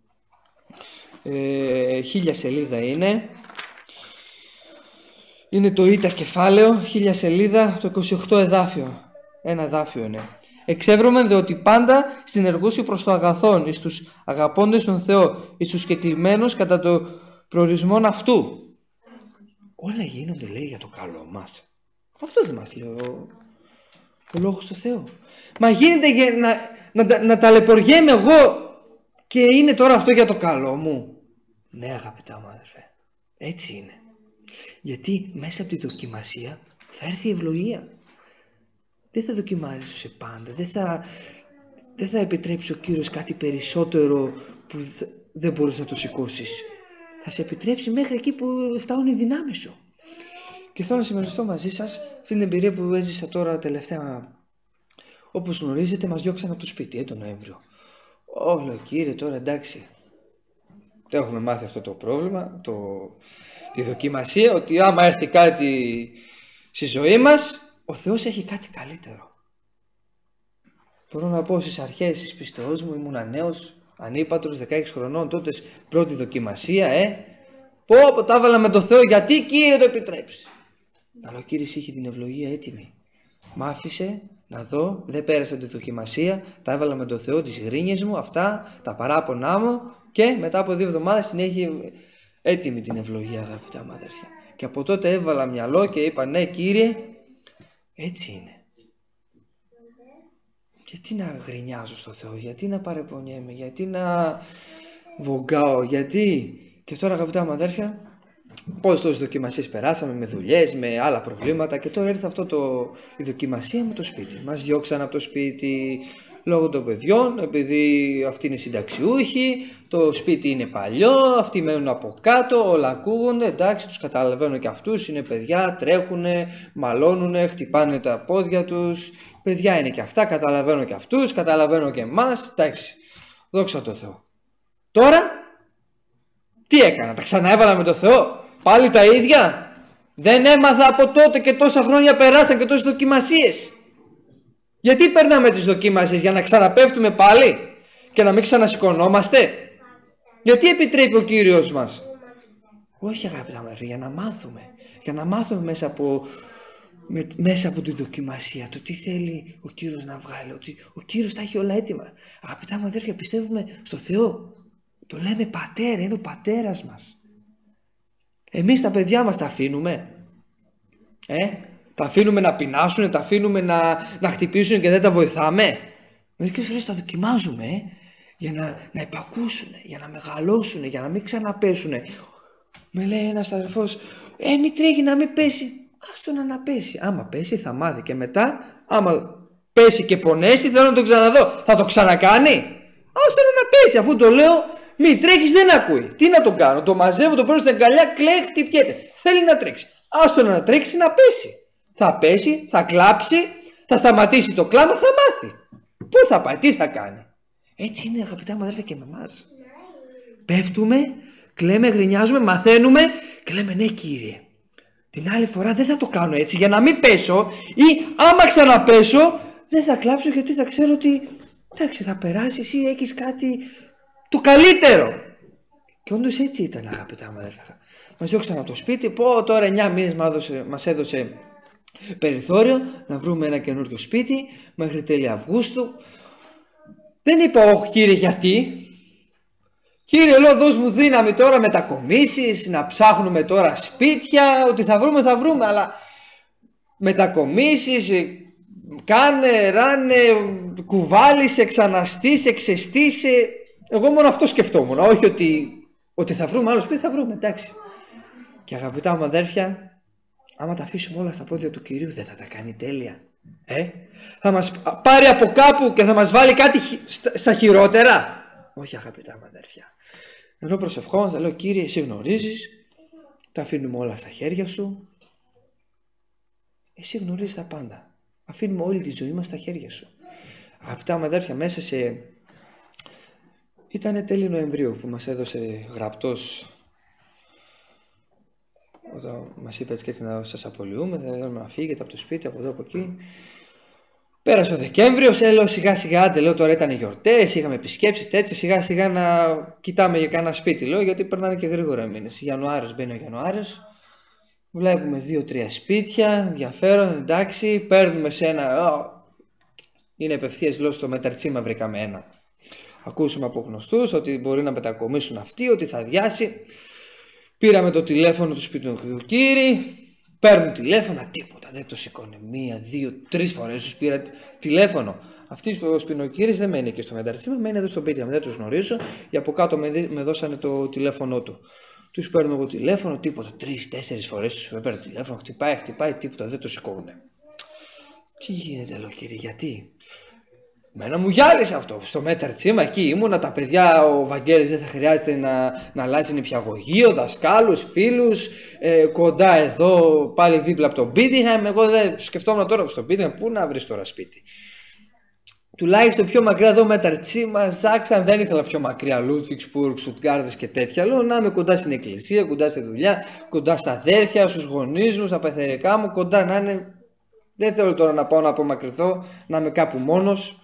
1000 σελίδα είναι το ήτα κεφάλαιο, 1000 σελίδα, το 28 εδάφιο. Ένα εδάφιο είναι. Εξεύρωμεν διότι πάντα συνεργούσι προς το αγαθόν, εις τους αγαπώντες τον Θεό, εις τους κεκλημένους κατά το προορισμόν αυτού. Όλα γίνονται, λέει, για το καλό μας. Αυτό δεν μας λέει ο λόγος του Θεού. Μα γίνεται για να ταλαιπωριέμαι εγώ και είναι τώρα αυτό για το καλό μου? Ναι, αγαπητά μου αδερφέ, έτσι είναι. Γιατί μέσα από τη δοκιμασία θα έρθει η ευλογία. Δεν θα δοκιμάζεσαι πάντα. Δεν θα επιτρέψει ο Κύριος κάτι περισσότερο που δεν μπορείς να το σηκώσεις. Θα σε επιτρέψει μέχρι εκεί που φτάνουν οι δυνάμεις σου. Και θέλω να συμμεριστώ μαζί σας αυτή την εμπειρία που έζησα τώρα τελευταία. Όπως γνωρίζετε, μας διώξαν από το σπίτι τον Νοέμβριο. Όλο, Κύριε, τώρα εντάξει. Το έχουμε μάθει αυτό το πρόβλημα, τη δοκιμασία, ότι άμα έρθει κάτι στη ζωή μας, ο Θεός έχει κάτι καλύτερο. Μπορώ να πω στις αρχές της πιστεώς μου, ήμουνα νέος, ανήπατρος, 16 χρονών, τότε πρώτη δοκιμασία, Πω, τα έβαλα με το Θεό, γιατί, Κύριε, το επιτρέψει? Αλλά ο Κύριος είχε την ευλογία έτοιμη. Μ' άφησε να δω, δεν πέρασα τη δοκιμασία, τα έβαλα με το Θεό, τις γρίνιες μου, αυτά, τα παράπονά μου, και μετά από 2 εβδομάδες την έχει έτοιμη την ευλογία, αγαπητά μου αδέρφια. Και από τότε έβαλα μυαλό και είπα, ναι, Κύριε, έτσι είναι. Γιατί να γρινιάζω στο Θεό, γιατί να παρεπονιέμαι, γιατί να βογκάω, γιατί? Και τώρα, αγαπητά μου αδέρφια, πόσες τόσες δοκιμασίες περάσαμε, με δουλειές, με άλλα προβλήματα, και τώρα ήρθε η δοκιμασία με το σπίτι. Μας διώξαν από το σπίτι λόγω των παιδιών, επειδή αυτοί είναι συνταξιούχοι, το σπίτι είναι παλιό, αυτοί μένουν από κάτω, όλα ακούγονται, εντάξει, τους καταλαβαίνω και αυτούς, είναι παιδιά, τρέχουνε, μαλώνουνε, χτυπάνε τα πόδια τους, παιδιά είναι και αυτά, καταλαβαίνω και αυτούς, καταλαβαίνω και εμάς, εντάξει, δόξα τω Θεώ. Τώρα, τι έκανα, τα ξαναέβαλα με το Θεό, πάλι τα ίδια? Δεν έμαθα από τότε και τόσα χρόνια περάσαν και τόσες δοκιμασίες? Γιατί περνάμε τις δοκιμασίες? Για να ξαναπέφτουμε πάλι και να μην ξανασηκωνόμαστε? Γιατί επιτρέπει ο Κύριος μας? Όχι, αγαπητά μου, για να μάθουμε. Για να μάθουμε μέσα από τη δοκιμασία το τι θέλει ο Κύριος να βγάλει, ότι ο Κύριος τα έχει όλα έτοιμα. Αγαπητά μου αδέρφια, πιστεύουμε στο Θεό. Το λέμε πατέρα, είναι ο πατέρας μας. Εμείς τα παιδιά μας τα αφήνουμε? Τα αφήνουμε να πεινάσουν, τα αφήνουμε να χτυπήσουν και δεν τα βοηθάμε? Μερικές φορές τα δοκιμάζουμε για να υπακούσουν, για να μεγαλώσουν, για να μην ξαναπέσουν. Με λέει ένας αδερφός, μην τρέχει να μην πέσει. Άστο να πέσει. Άμα πέσει θα μάθει, και μετά άμα πέσει και πονέσει θέλω να το ξαναδώ. Θα το ξανακάνει? Άστο να πέσει, αφού το λέω. Μη τρέχεις, δεν ακούει. Τι να το κάνω? Το μαζεύω, το παίρνω στην αγκαλιά, κλαίει, χτυπιέται. Θέλει να τρέξει. Άστο να τρέξει, να πέσει. Θα πέσει, θα κλάψει, θα σταματήσει το κλάμα, θα μάθει. Πού θα πάει, τι θα κάνει? Έτσι είναι, αγαπητά μου αδέρφια, και με εμάς. Πέφτουμε, κλαίμε, γρινιάζουμε, μαθαίνουμε και λέμε ναι Κύριε. Την άλλη φορά δεν θα το κάνω έτσι για να μην πέσω, ή άμα ξαναπέσω δεν θα κλάψω, γιατί θα ξέρω ότι εντάξει, θα περάσει, εσύ έχεις κάτι το καλύτερο. Και όντως έτσι ήταν, αγαπητά μου αδέρφια. Μας διώξαν από το σπίτι, τώρα 9 μήνες μας έδωσε περιθώριο να βρούμε ένα καινούριο σπίτι μέχρι τέλη Αυγούστου. Δεν είπα όχι Κύριε, γιατί? Κύριε, λέω, δώσ' μου δύναμη τώρα μετακομίσεις, να ψάχνουμε τώρα σπίτια, ότι θα βρούμε, αλλά μετακομίσεις, κάνε, ράνε, κουβάλισε, ξαναστήσε, ξεστήσε. Εγώ μόνο αυτό σκεφτόμουν, όχι ότι θα βρούμε άλλο σπίτι, θα βρούμε, εντάξει. Και αγαπητά μου αδέρφια, άμα τα αφήσουμε όλα στα πόδια του Κυρίου, δεν θα τα κάνει τέλεια? Θα μας πάρει από κάπου και θα μας βάλει κάτι στα χειρότερα? Όχι, αγαπητά μου αδέρφια. Ενώ προσευχόμαστε, λέω Κύριε, εσύ γνωρίζεις, τα αφήνουμε όλα στα χέρια σου. Εσύ γνωρίζεις τα πάντα. Αφήνουμε όλη τη ζωή μας στα χέρια σου. Αγαπητά μου αδέρφια, μέσα ήτανε τέλη Νοεμβρίου που μας έδωσε γραπτός, όταν μας είπε έτσι να σας απολυούμε, θα θέλουμε να φύγετε από το σπίτι, από εδώ, από εκεί. Πέρασε ο Δεκέμβριος, λέω σιγά σιγά, άντε, λέω, τώρα ήταν γιορτές, είχαμε επισκέψεις τέτοια, σιγά σιγά να κοιτάμε για κάνα σπίτι, λέω, γιατί περνάνε και γρήγορα μήνες. Ιανουάριος, μπαίνει ο Ιανουάριος, βλέπουμε 2-3 σπίτια, ενδιαφέρον, εντάξει, παίρνουμε σε ένα, είναι απευθείας, λέω, στο Μεταρτσίμα βρήκαμε ένα. Ακούσαμε από γνωστούς ότι μπορεί να μετακομίσουν αυτοί, ότι θα αδειάσει. Πήραμε το τηλέφωνο του σπιτοκύρη, παίρνουν τηλέφωνα, τίποτα, δεν το σηκώνει. 1, 2, 3 φορές τους πήρα τηλέφωνο. Αυτοί ο σπινοκύρης δεν μένει και στο Μεταρτσίμα, μένει εδώ στο πίτια, δεν τους γνωρίζω. Για από κάτω με δώσανε το τηλέφωνό του. Τους παίρνω εγώ τηλέφωνο, τίποτα, 3-4 φορές τους παίρνω τηλέφωνο, χτυπάει, τίποτα, δεν το σηκώνουν. Τι γίνεται, λέω Κύριε, γιατί? Μένα μου γυάλισε αυτό. Στο Μεταρτσίμα εκεί ήμουνα, τα παιδιά, ο Βαγγέλης δεν θα χρειάζεται να αλλάζει νηπιαγωγείο, δασκάλους, φίλους, κοντά εδώ, πάλι δίπλα από τον Μπίτιγχαμ. Εγώ δεν σκεφτόμουν τώρα στο Μπίτιγχαμ, πού να βρεις τώρα σπίτι. Τουλάχιστον πιο μακριά εδώ Μεταρτσίμα, Ζάξαν, δεν ήθελα πιο μακριά, Λούτβιξμπουργκ, Στουτγκάρδες και τέτοια. Λέω να είμαι κοντά στην εκκλησία, κοντά στη δουλειά, κοντά στα αδέρφια, στους γονείς μου, στα πεθερικά μου, κοντά να είναι. Δεν θέλω τώρα να πάω να απομακρυνθώ, να είμαι κάπου μόνος.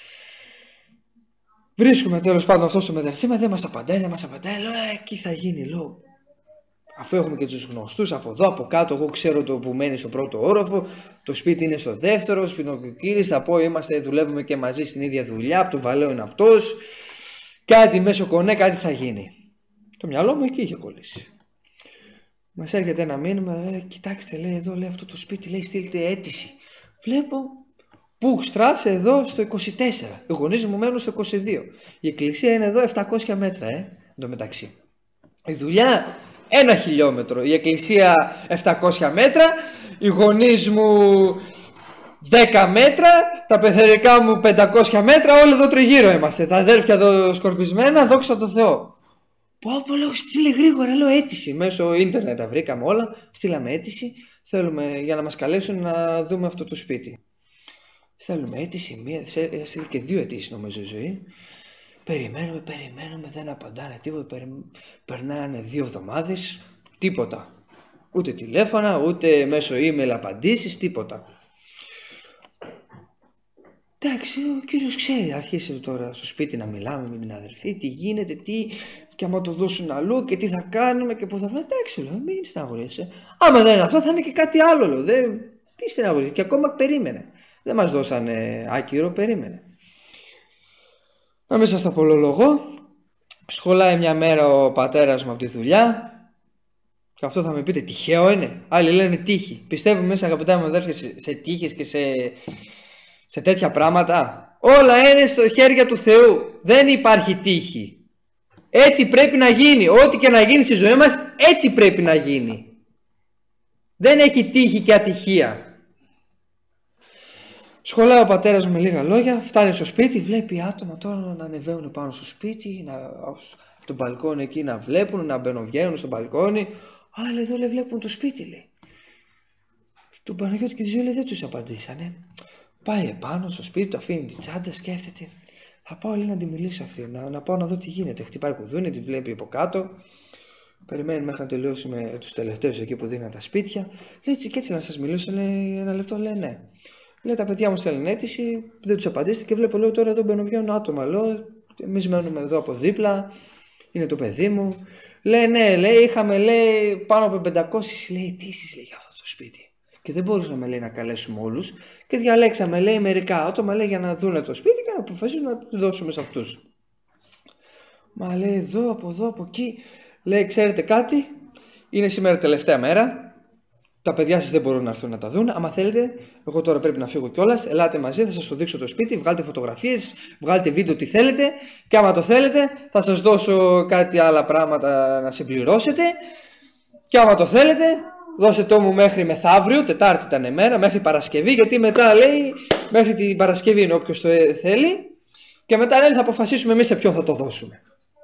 Βρίσκουμε τέλος πάντων αυτό στο Μεταρτσίμα, δεν μας απαντάει, λέω εκεί θα γίνει, λέω. Αφού έχουμε και τους γνωστούς από εδώ, από κάτω, εγώ ξέρω το που μένει στο πρώτο όροφο, το σπίτι είναι στο δεύτερο, σπιτοκύρης, θα πω δουλεύουμε και μαζί στην ίδια δουλειά, από το Βαλέο είναι αυτός, κάτι μέσω κονέ, κάτι θα γίνει. Το μυαλό μου εκεί είχε κολλήσει. Μας έρχεται ένα μήνυμα, κοιτάξτε, λέει εδώ, λέει αυτό το σπίτι, λέει στείλτε αίτηση. Βλέπω. Πούχστρας εδώ στο 24. Οι γονείς μου μένουν στο 22. Η εκκλησία είναι εδώ 700 μέτρα, εντωμεταξύ. Η δουλειά 1 χιλιόμετρο. Η εκκλησία 700 μέτρα. Οι γονείς μου 10 μέτρα. Τα πεθερικά μου 500 μέτρα. Όλοι εδώ τριγύρω είμαστε. Τα αδέρφια εδώ σκορπισμένα. Δόξα τω Θεώ. Πω, λέω, στείλε γρήγορα, λέω αίτηση. Μέσω ίντερνετ τα βρήκαμε όλα. Στείλαμε αίτηση. Θέλουμε για να μας καλέσουν να δούμε αυτό το σπίτι. Θέλουμε αίτηση, και 2 αιτήσεις νομίζω η ζωή. Περιμένουμε, δεν απαντάνε τίποτα. Περνάνε 2 εβδομάδες, τίποτα. Ούτε τηλέφωνα, ούτε μέσω email απαντήσεις, τίποτα. Εντάξει, ο κύριος ξέρει, αρχίσε τώρα στο σπίτι να μιλάμε με την αδερφή, τι γίνεται, και άμα το δώσουν αλλού και τι θα κάνουμε και πού θα βρούμε. Εντάξει, λέω, μην στεναχωρείσαι. Άμα δεν είναι αυτό, θα είναι και κάτι άλλο, λέω. Δεν στεναχωρείσαι. Και ακόμα περίμενε. Δεν μας δώσανε άκυρο, περίμενε. Να μην σας τα πολλολογώ. Σχολάει μια μέρα ο πατέρας μου από τη δουλειά. Και αυτό θα με πείτε, τυχαίο είναι? Άλλοι λένε τύχη. Πιστεύουμε μέσα, αγαπητά μου αδέρφια, σε τύχες και σε τέτοια πράγματα? Όλα είναι στα χέρια του Θεού. Δεν υπάρχει τύχη. Έτσι πρέπει να γίνει. Ό,τι και να γίνει στη ζωή μας, έτσι πρέπει να γίνει. Δεν έχει τύχη και ατυχία. Σχολάει ο πατέρας μου με λίγα λόγια, φτάνει στο σπίτι, βλέπει άτομα τώρα να ανεβαίνουν πάνω στο σπίτι, από το μπαλκόνι εκεί να βλέπουν, να μπαινοβγαίνουν στο μπαλκόνι. Άλλοι εδώ, λέει, βλέπουν το σπίτι, λέει. Του Παναγιώτη και τη ζωή, λέει, δεν τους απαντήσανε. Πάει επάνω στο σπίτι, του αφήνει την τσάντα, σκέφτεται. Θα πάω λέει να τη μιλήσω αυτή, να πάω να δω τι γίνεται. Χτυπάει κουδούνι, τη βλέπει από κάτω. Περιμένει μέχρι να τελειώσουμε τους τελευταίους εκεί που δίνουν τα σπίτια. Λέει έτσι και έτσι να σας μιλήσω, λέει ένα λεπτό, λέει ναι. Λέει τα παιδιά μου στέλνουν αίτηση, δεν τους απαντήσετε και βλέπω λέω τώρα εδώ μπαίνουν άτομα. Λέω εμείς μένουμε εδώ από δίπλα, είναι το παιδί μου. Λέει ναι, λέει είχαμε λέει πάνω από 500 λέει αιτήσεις λέει για αυτό το σπίτι. Και δεν μπορούσαμε λέει να καλέσουμε όλους και διαλέξαμε λέει μερικά άτομα λέει για να δουν το σπίτι και να αποφασίσουμε να το δώσουμε σε αυτούς. Μα λέει εδώ, από εκεί. Λέει ξέρετε κάτι, είναι σήμερα τελευταία μέρα. Τα παιδιά σας δεν μπορούν να έρθουν να τα δουν. Άμα θέλετε, εγώ τώρα πρέπει να φύγω κιόλας. Ελάτε μαζί, θα σας το δείξω το σπίτι. Βγάλτε φωτογραφίες, βγάλτε βίντεο, τι θέλετε. Και άμα το θέλετε, θα σας δώσω κάτι άλλα πράγματα να συμπληρώσετε. Και άμα το θέλετε, δώστε το μου μέχρι μεθαύριο, Τετάρτη ήταν η μέρα, μέχρι Παρασκευή. Γιατί μετά λέει, μέχρι την Παρασκευή είναι όποιος το θέλει. Και μετά λέει, θα αποφασίσουμε εμείς σε ποιον θα το δώσουμε.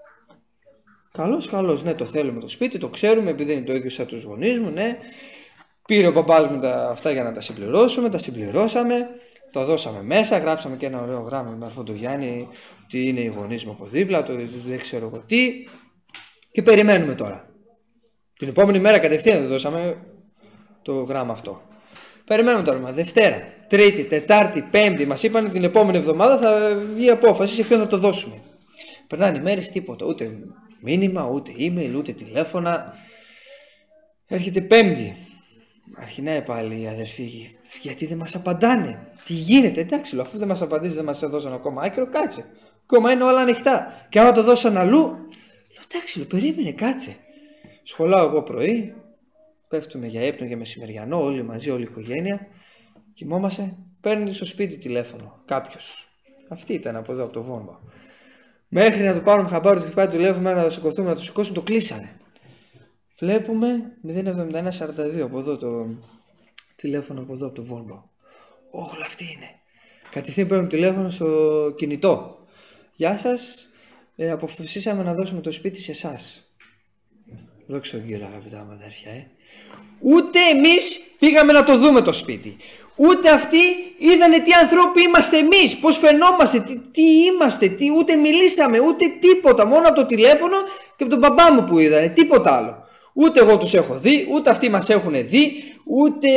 Καλώς, ναι, το θέλουμε το σπίτι, το ξέρουμε, επειδή είναι το ίδιο σαν τους γονείς μου, ναι. Πήρε ο μπαμπάς μου αυτά για να τα συμπληρώσουμε, τα συμπληρώσαμε, το δώσαμε μέσα, γράψαμε και ένα ωραίο γράμμα με αρφό του Γιάννη, ότι είναι οι γονείς μου από δίπλα, δεν ξέρω εγώ τι. Και περιμένουμε τώρα. Την επόμενη μέρα κατευθείαν το δώσαμε το γράμμα αυτό. Περιμένουμε τώρα, Δευτέρα, Τρίτη, Τετάρτη, Πέμπτη, μας είπαν την επόμενη εβδομάδα θα βγει απόφαση σε ποιον θα το δώσουμε. Περνάνε οι μέρες, τίποτα, ούτε μήνυμα, ούτε email, ούτε τηλέφωνα. Έρχεται Πέμπτη. Αρχινάει πάλι η αδερφή. Γιατί δεν μας απαντάνε. Τι γίνεται, εντάξει, αφού δεν μας απαντήσει, δεν μας έδωσαν ακόμα άκυρο, κάτσε. Ακόμα είναι όλα ανοιχτά. Και άμα το δώσαν αλλού, λέω εντάξει, περίμενε, κάτσε. Σχολάω εγώ πρωί, πέφτουμε για ύπνο για μεσημεριανό, όλοι μαζί, όλη η οικογένεια. Κοιμόμαστε, παίρνει στο σπίτι τηλέφωνο κάποιος. Αυτή ήταν από εδώ, από το Βόμβο. Μέχρι να του πάρουμε χαμπάρι, του χτυπάει το τηλέφωνο, να σηκωθούμε, να το σηκώσουμε, το κλείσανε. Βλέπουμε 07142 από εδώ το τηλέφωνο, από εδώ από το Βόλβο. Όλα αυτή είναι. Κατευθείαν παίρνουν τηλέφωνο στο κινητό. Γεια σας, αποφασίσαμε να δώσουμε το σπίτι σε εσάς. Δόξα τω Κύριο, αγαπητά μου αδέρφια. Ούτε εμείς πήγαμε να το δούμε το σπίτι. Ούτε αυτοί είδανε τι ανθρώποι είμαστε εμείς, πώς φαινόμαστε, τι είμαστε, ούτε μιλήσαμε, ούτε τίποτα. Μόνο από το τηλέφωνο και από τον μπαμπά μου που είδανε, τίποτα άλλο. Ούτε εγώ τους έχω δει, ούτε αυτοί μας έχουν δει, ούτε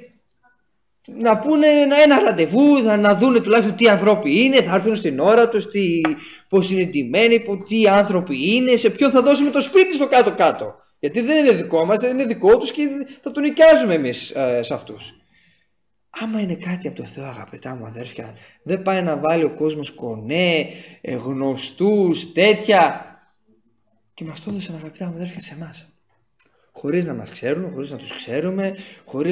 να πούνε ένα ραντεβού, να δούνε τουλάχιστον τι ανθρώποι είναι, θα έρθουν στην ώρα τους, πώς είναι ντυμένοι, τι άνθρωποι είναι, σε ποιον θα δώσουμε το σπίτι στο κάτω-κάτω. Γιατί δεν είναι δικό μας, δεν είναι δικό τους και θα το νοικιάζουμε εμείς σε αυτούς. Άμα είναι κάτι από το Θεό, αγαπητά μου αδέρφια, δεν πάει να βάλει ο κόσμος κονέ, γνωστούς, τέτοια. Και μας το έδωσαν, αγαπητά μου αδέρφια, σε εμάς. Χωρίς να μας ξέρουν, χωρίς να τους ξέρουμε, χωρίς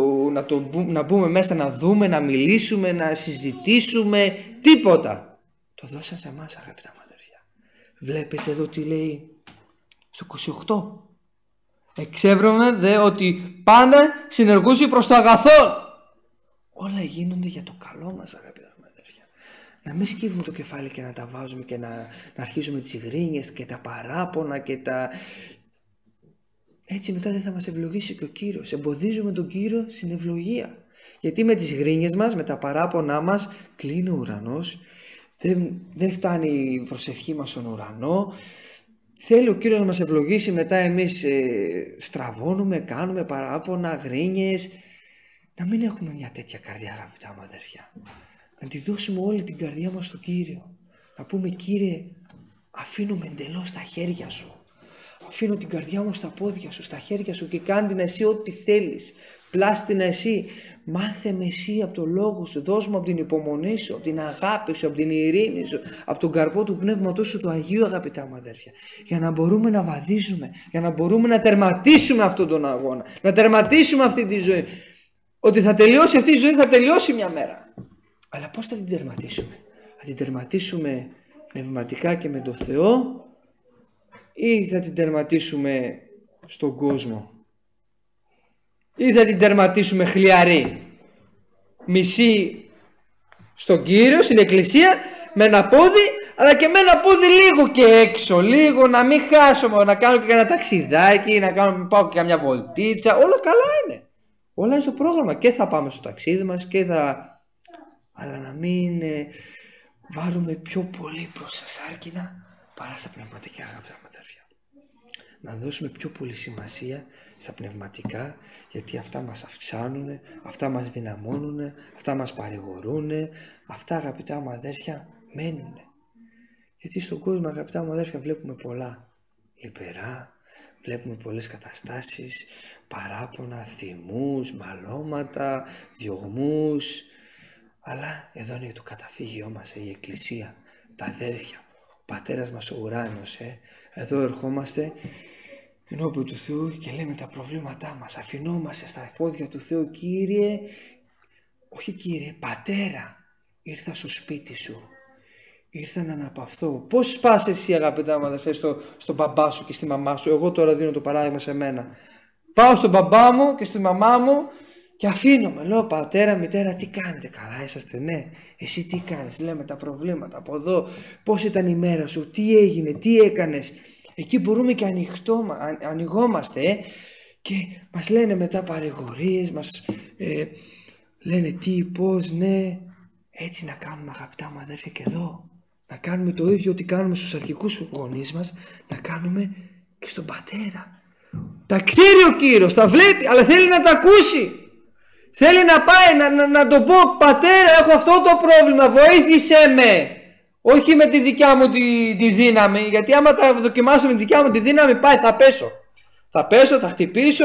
να μπούμε μέσα να δούμε, να μιλήσουμε, να συζητήσουμε, τίποτα. Το δώσαν σε εμάς, αγαπητά μου αδέρφια. Βλέπετε εδώ τι λέει στο 28. Εξεύρουμε δε ότι πάντα συνεργούσε προς το αγαθό. Όλα γίνονται για το καλό μας, αγαπητά μου αδέρφια. Να μην σκύβουμε το κεφάλι και να τα βάζουμε και να αρχίζουμε τις γρίνιες και τα παράπονα και τα... Έτσι μετά δεν θα μας ευλογήσει και ο Κύριος. Εμποδίζουμε τον Κύριο στην ευλογία. Γιατί με τις γρίνιες μας, με τα παράπονά μας, κλείνει ο ουρανός. Δεν φτάνει η προσευχή μας στον ουρανό. Θέλει ο Κύριος να μας ευλογήσει, μετά εμείς στραβώνουμε, κάνουμε παράπονα, γρίνιες. Να μην έχουμε μια τέτοια καρδιά, αγαπητά μου αδέρφια. Να τη δώσουμε όλη την καρδιά μας στον Κύριο. Να πούμε, Κύριε, αφήνουμε εντελώς στα χέρια σου. Αφήνω την καρδιά μου στα πόδια σου, στα χέρια σου και κάνε την εσύ ό,τι θέλεις. Πλάστηνα εσύ. Μάθε με εσύ από το λόγο σου. Δώσ' μου από την υπομονή σου, από την αγάπη σου, από την ειρήνη σου, από τον καρπό του Πνεύματός σου του Αγίου, αγαπητά μου αδέρφια. Για να μπορούμε να βαδίζουμε, για να μπορούμε να τερματίσουμε αυτόν τον αγώνα, να τερματίσουμε αυτή τη ζωή. Ότι θα τελειώσει αυτή η ζωή, θα τελειώσει μια μέρα. Αλλά πώς θα την τερματίσουμε? Θα την τερματίσουμε πνευματικά και με τον Θεό, ή θα την τερματίσουμε στον κόσμο, ή θα την τερματίσουμε χλιαρή, μισή στον Κύριο, στην εκκλησία, με ένα πόδι, αλλά και με ένα πόδι λίγο και έξω, λίγο να μην χάσω, να κάνω και ένα ταξιδάκι, να πάω και μια βολτίτσα, όλα καλά είναι. Όλα είναι στο πρόγραμμα και θα πάμε στο ταξίδι μας και θα... Αλλά να μην βάρουμε πιο πολύ προς τα σάρκινα παρά στα πνευματικά, αγαπητά μου αδέρφια. Να δώσουμε πιο πολύ σημασία στα πνευματικά, γιατί αυτά μας αυξάνουν, αυτά μας δυναμώνουν, αυτά μας παρηγορούν, αυτά, αγαπητά μου αδέρφια, μένουν. Γιατί στον κόσμο, αγαπητά μου αδέρφια, βλέπουμε πολλά λιπερά, βλέπουμε πολλές καταστάσεις, παράπονα, θυμούς, μαλώματα, διωγμούς. Αλλά εδώ είναι το καταφύγιό μας, η Εκκλησία, τα αδέρφια, ο Πατέρας μας ο ουράνιος. Εδώ ερχόμαστε ενώπιον του Θεού και λέμε τα προβλήματά μας. Αφινόμαστε στα πόδια του Θεού. Κύριε, όχι Κύριε, Πατέρα, ήρθα στο σπίτι σου. Ήρθα να αναπαυθώ. Πώς πας εσύ, αγαπητά μου αδερφέ, στον μπαμπά σου και στη μαμά σου? Εγώ τώρα δίνω το παράδειγμα σε μένα. Πάω στον μπαμπά μου και στη μαμά μου και αφήνομαι. Λέω, πατέρα, μητέρα, τι κάνετε? Καλά είσαστε? Ναι. Εσύ τι κάνεις? Λέμε τα προβλήματα από εδώ. Πώς ήταν η μέρα σου? Τι έγινε? Τι έκανες? Εκεί μπορούμε και ανοιγόμαστε και μας λένε μετά παρηγορίες, μας λένε τι, πώς, ναι. Έτσι να κάνουμε, αγαπητά μου αδέρφια, και εδώ. Να κάνουμε το ίδιο ότι κάνουμε στους αρχικούς γονείς μας, να κάνουμε και στον Πατέρα. Τα ξέρει ο Κύριος, τα βλέπει, αλλά θέλει να τα ακούσει. Θέλει να πάει να το πω, Πατέρα, έχω αυτό το πρόβλημα, βοήθησέ με. Όχι με τη δικιά μου τη δύναμη, γιατί άμα τα δοκιμάσω με τη δικιά μου τη δύναμη, πάει, θα πέσω. Θα πέσω, θα χτυπήσω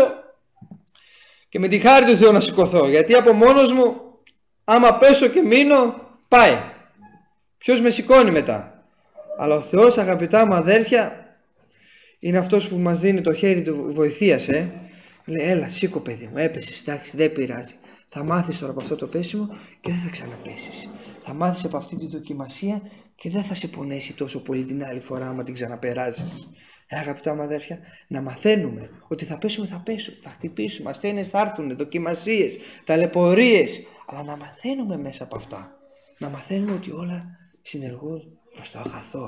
και με τη χάρη του Θεού να σηκωθώ. Γιατί από μόνος μου, άμα πέσω και μείνω, πάει. Ποιος με σηκώνει μετά? Αλλά ο Θεός, αγαπητά μου αδέρφια, είναι αυτός που μας δίνει το χέρι του βοηθείας. Λέει, έλα, σήκω παιδί μου, έπεσες, εντάξει, δεν πειράζει. Θα μάθεις τώρα από αυτό το πέσιμο και δεν θα ξαναπέσεις. Θα μάθεις από αυτή τη δοκιμασία και δεν θα σε πονέσει τόσο πολύ την άλλη φορά άμα την ξαναπεράσεις. Αγαπητά μου αδέρφια, να μαθαίνουμε ότι θα πέσουμε, θα πέσουμε, θα χτυπήσουμε, ασθένειες θα έρθουν, δοκιμασίες, ταλαιπωρίες, αλλά να μαθαίνουμε μέσα από αυτά. Να μαθαίνουμε ότι όλα συνεργούν προς το αγαθό,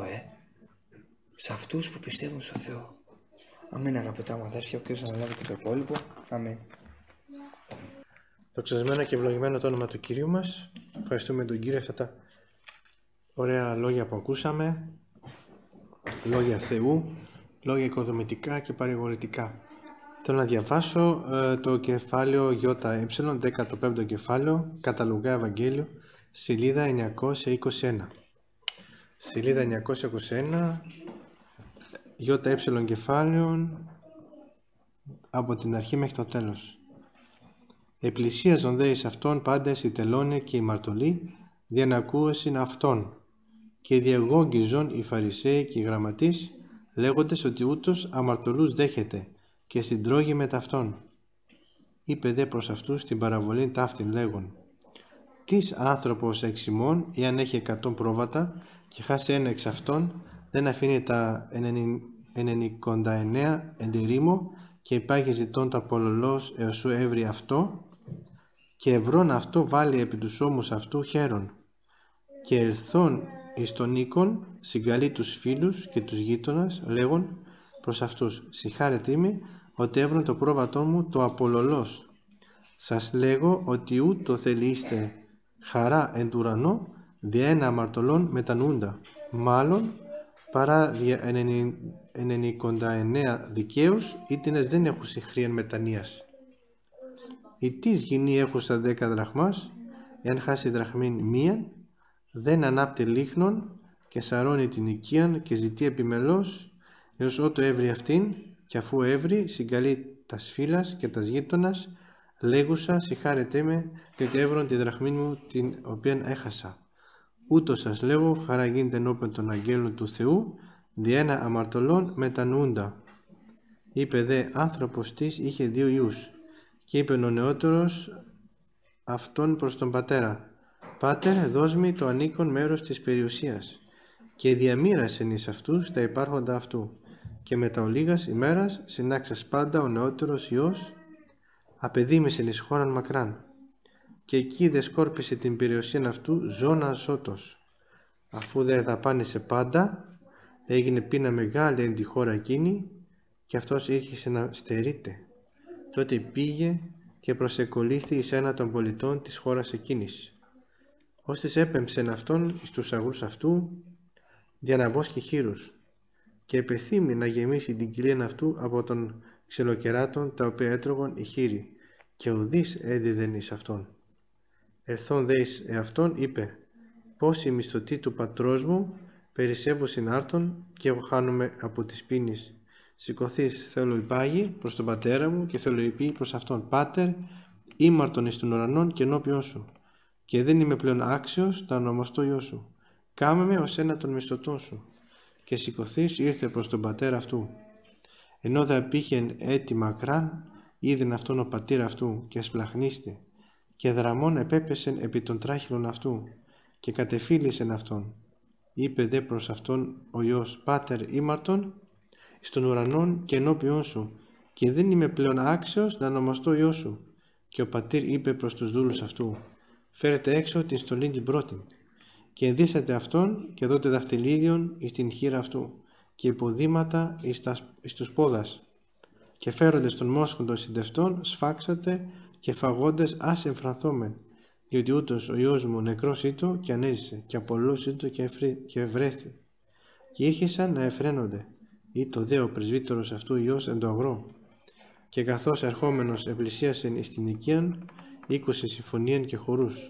σε αυτούς που πιστεύουν στο Θεό. Αμήν, αγαπητά μου αδέρφια, ο Κύριος αναλάβει και το υπόλοιπο. Αμήν. Δοξασμένο και ευλογημένο το όνομα του Κυρίου μας. Ευχαριστούμε τον Κύριο αυτά τα ωραία λόγια που ακούσαμε. Λόγια Θεού, λόγια οικοδομητικά και παρηγορητικά. Θέλω να διαβάσω το κεφάλαιο ΙΕ, 15ο κεφάλαιο, κατά Λουκά Ευαγγέλιο, σελίδα 921. Σελίδα 921, ΙΕ κεφάλαιων, από την αρχή μέχρι το τέλος. Επλησίαζον δε εις αυτόν πάντες οι τελώνε και οι μαρτωλοί, διανακούωσιν αυτόν, και διαγόγγιζον οι Φαρισαίοι και οι γραμματείς, λέγοντες ότι ούτως αμαρτωλούς δέχεται και συντρώγει με ταυτόν. Είπε δε προς αυτούς την παραβολή ταύτην λέγον, «Τις άνθρωπος εξ ημών, εάν έχει 100 πρόβατα και χάσει ένα εξ αυτών, δεν αφήνει τα 99 εντερίμο και υπάγει ζητών τα πολλολός έως σου έβρει αυτό, και ευρών αυτό βάλει επί τους ώμους αυτού χέρον, και ελθόν εις τον οίκον συγκαλεί τους φίλους και τους γείτονας, λέγον προς αυτούς, συγχάρετί με ότι έβρον το πρόβατό μου το απολολός. Σας λέγω ότι ούτω θελείστε χαρά εν του ουρανό, δια ένα αμαρτωλόν μετανοούντα, μάλλον παρά δια 99 δικαίους, ήτινες δεν έχουν συχρίαν μετανοίας. Η τις γυνή έχουσα 10 δραχμάς, εάν χάσει δραχμήν μίαν, δεν ανάπτει λίχνον και σαρώνει την οικίαν και ζητεί επιμελώς, έως ότου έβρει αυτήν, και αφού έβρει συγκαλεί τας φύλας και τας γείτονας, λέγουσα συγχάρετέ με, διότι έβρον τη δραχμήν μου την οποίαν έχασα. Ούτως σας λέγω, χαρά γίνεται ενώπιον των αγγέλων του Θεού, δι' ένα αμαρτωλόν μετανοούντα. Είπε δε άνθρωπος της είχε 2 ιούς, και είπε ο νεότερος αυτόν προς τον πατέρα, «Πάτερ, δώσ' μη το ανήκον μέρος της περιουσίας», και διαμοίρασεν εις αυτούς τα υπάρχοντα αυτού, και μετά ολίγας ημέρας συνάξας πάντα ο νεότερος ιός, απεδίμησεν εις χώραν μακράν, και εκεί δε σκόρπισε την περιουσία αυτού ζώνα ζώτος. Αφού δε δαπάνησε πάντα, έγινε πείνα μεγάλη εν τη χώρα εκείνη, και αυτός ήρχισε να στερείται. Τότε πήγε και προσεκολήθη εις ένα των πολιτών της χώρας εκείνης. ώστις έπεμψεν αυτόν εις τους αγρούς αυτού για να βόσκει χείρους, και επιθύμη να γεμίσει την κοιλίαν αυτού από των ξυλοκεράτων τα οποία έτρωγαν οι χείροι, και ουδείς έδιδεν εις αυτόν. Ερθών δε εις εαυτόν είπε, πώς οι μισθωτοί του πατρός μου περισσεύουσιν άρτον και εγώ χάνομαι από τις πίνης. Σηκωθείς, θέλω υπάγει προς τον πατέρα μου και θέλω υπή προς αυτόν. Πάτερ, ήμαρτον εις των ουρανών και ενώπιον σου, και δεν είμαι πλέον άξιος να ονομαστώ γιος σου. Κάμε με ως ένα των μισθωτών σου. Και σηκωθείς ήρθε προς τον πατέρα αυτού. Ενώ θα πήγεν έτη μακράν, είδεν αυτόν ο πατήρ αυτού και σπλαχνίστη, και δραμών επέπεσεν επί των τράχυλων αυτού, και κατεφίλησεν αυτόν. Είπε δε προς αυτόν ο Υιός, Πάτερ ήμαρτον εις των ουρανών και ενώπιον σου, και δεν είμαι πλέον άξιος να ονομαστώ Υιός σου. Και ο πατήρ είπε προς τους δούλους αυτού, φέρετε έξω την στολήν την πρώτη, και ενδύσατε αυτόν και δώτε δαχτυλίδιον εις την χείρα αυτού, και υποδήματα εις τους πόδας, και φέροντες των μόσχων των συντευτών σφάξατε, και φαγόντες ας εμφρανθόμεν, διότι ούτως ο Υιός μου νεκρός ήτο και ανέζησε, και απολός ήτο και ευρέθη. Και ήρχισαν να εφραίνονται, ή το δε ο πρεσβύτερος αυτού Υιός εν το αγρό. Και καθώς ερχόμενος επλησίασεν εις την οικίαν, ήκουσε συμφωνίαν και χορούς.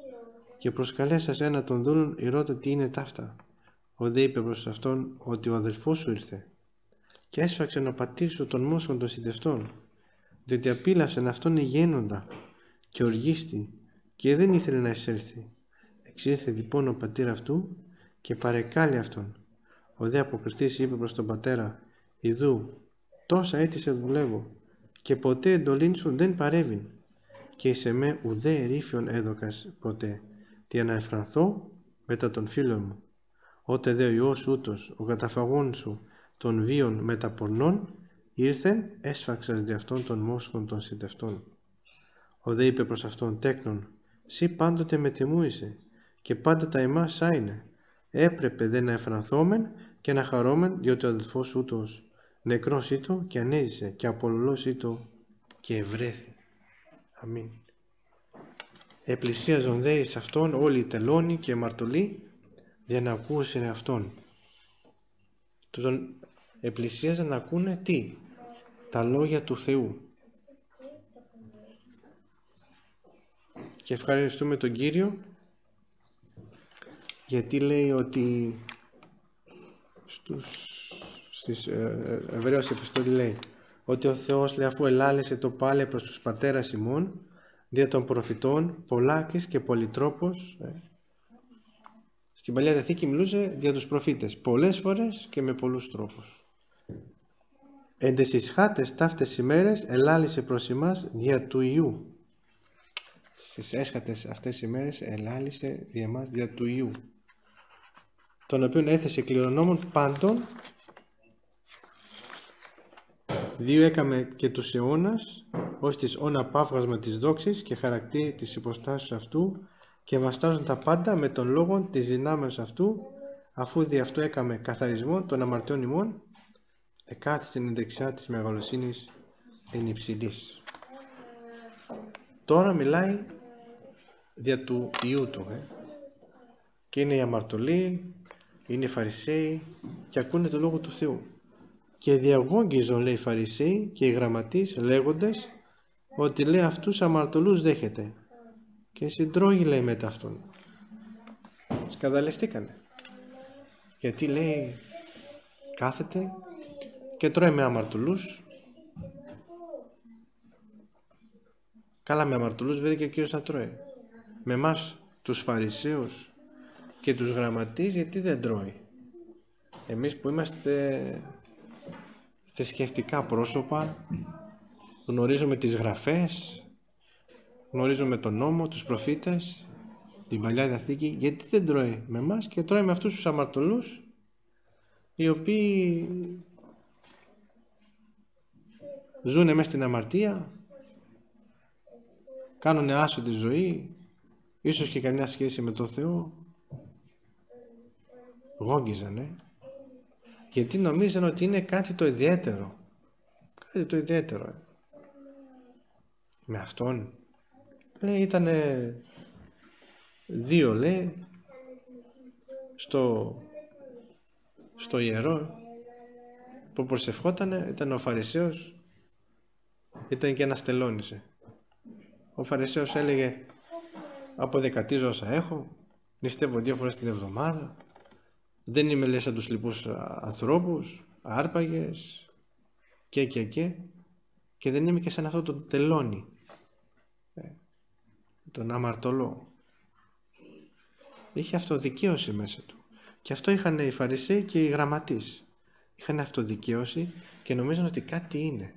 Και προσκαλέσας ένα των δούλων ηρώτα τι είναι ταύτα. Ο δε είπε προς αυτόν ότι ο αδελφός σου ήρθε. Και έσφαξεν ο πατήρ σου των μόσχων των συντευτών, διότι απίλαυσεν αυτόν γένοντα και οργίστη, και δεν ήθελε να εισέλθει. Εξήλθε λοιπόν ο πατήρ αυτού και παρεκάλει αυτόν. Ο δε αποκριθής είπε προς τον πατέρα, ιδού, τόσα έτη σε δουλεύω, και ποτέ εντολήν σου δεν παρέβην, και εις εμέ ουδέ ερήφιον έδωκας ποτέ, τι να εφρανθώ μετά των φίλων μου. Ότε δε ο Υιός ούτως, ο καταφαγών σου, των βίων μεταπορνών, ήρθεν έσφαξας δι' αυτών των μόσχων των συντευτών. Ο δε είπε προς αυτόν, τέκνον, σύ πάντοτε με τιμούησε, και πάντα τα εμάς άινε. Έπρεπε δε να εφρανθόμεν και να χαρόμεν, διότι ο αδελφός ούτως νεκρός ήτο και ανέζησε, και απολωλός ήτο και ευρέθη. Αμήν. Επλησίαζον δε εις αυτόν όλοι οι τελώνοι και αμαρτωλοί, για να ακούσουν αυτόν. Τον επλησίαζαν να ακούνε τι? Τα λόγια του Θεού. Και ευχαριστούμε τον Κύριο, γιατί λέει ότι στις Εβραίους επιστολή λέει ότι ο Θεός, λέει, αφού ελάλησε το πάλε προς τους πατέρας ημών δια των προφητών πολλάκις και πολυτρόπος. Στην Παλιά Διαθήκη μιλούσε για τους προφήτες πολλές φορές και με πολλούς τρόπους. Εν τες ισχάτες ταύτες ημέρες ελάλησε προς ημάς δια του Υιού. Στις έσχατες αυτές ημέρες ελάλησε δια εμάς δια του Υιού, τον οποίον έθεσε κληρονόμων πάντων, δύο έκαμε και τους αιώνας, ως της όν απάβγασμα της δόξης και χαρακτήρι της υποστάσεως αυτού, και βαστάζουν τα πάντα με τον λόγο της δυνάμεως αυτού, αφού δι' αυτό έκαμε καθαρισμό των αμαρτιών ημών, εκάθισε την δεξιά της μεγαλοσύνης εν υψηλής. Τώρα μιλάει δια του Υιού του, και είναι οι αμαρτωλοί, είναι οι Φαρισαίοι και ακούνε το λόγο του Θεού. Και διαγόγγιζον, λέει, οι Φαρισαίοι και οι γραμματείς λέγοντες ότι, λέει, αυτούς αμαρτωλούς δέχεται και συντρώγει, λέει, μετά αυτόν. Σκανδαλιστήκανε, γιατί, λέει, κάθεται και τρώει με αμαρτωλούς. Καλά, με αμαρτωλούς βρήκε ο Κύριος να τρώει. Με εμάς τους Φαρισαίους και τους γραμματείς γιατί δεν τρώει? Εμείς που είμαστε θρησκευτικά πρόσωπα, γνωρίζουμε τις γραφές, γνωρίζουμε τον νόμο, τους προφήτες, την Παλιά Διαθήκη, γιατί δεν τρώει με εμάς και τρώει με αυτούς τους αμαρτωλούς, οι οποίοι ζουνε μέσα στην αμαρτία, κάνουνε άσωτη ζωή, ίσως και καμιά σχέση με τον Θεό. Γόγγιζανε, γιατί νομίζαν ότι είναι κάτι το ιδιαίτερο. Κάτι το ιδιαίτερο. Με αυτόν, λέει, ήτανε 2 λέει στο ιερό που προσευχόταν, ήταν ο Φαρισαίος, ήταν και ένας τελώνησε. Ο Φαρισαίος έλεγε, αποδεκατίζω όσα έχω, νηστεύω 2 φορές την εβδομάδα, δεν είμαι λέει σαν τους λοιπούς ανθρώπους, άρπαγες και δεν είμαι και σαν αυτό το τελώνει, τον αμαρτωλό. Είχε αυτοδικαίωση μέσα του. Και αυτό είχαν οι Φαρισαίοι και οι γραμματείς. Είχαν αυτοδικαίωση και νομίζαν ότι κάτι είναι.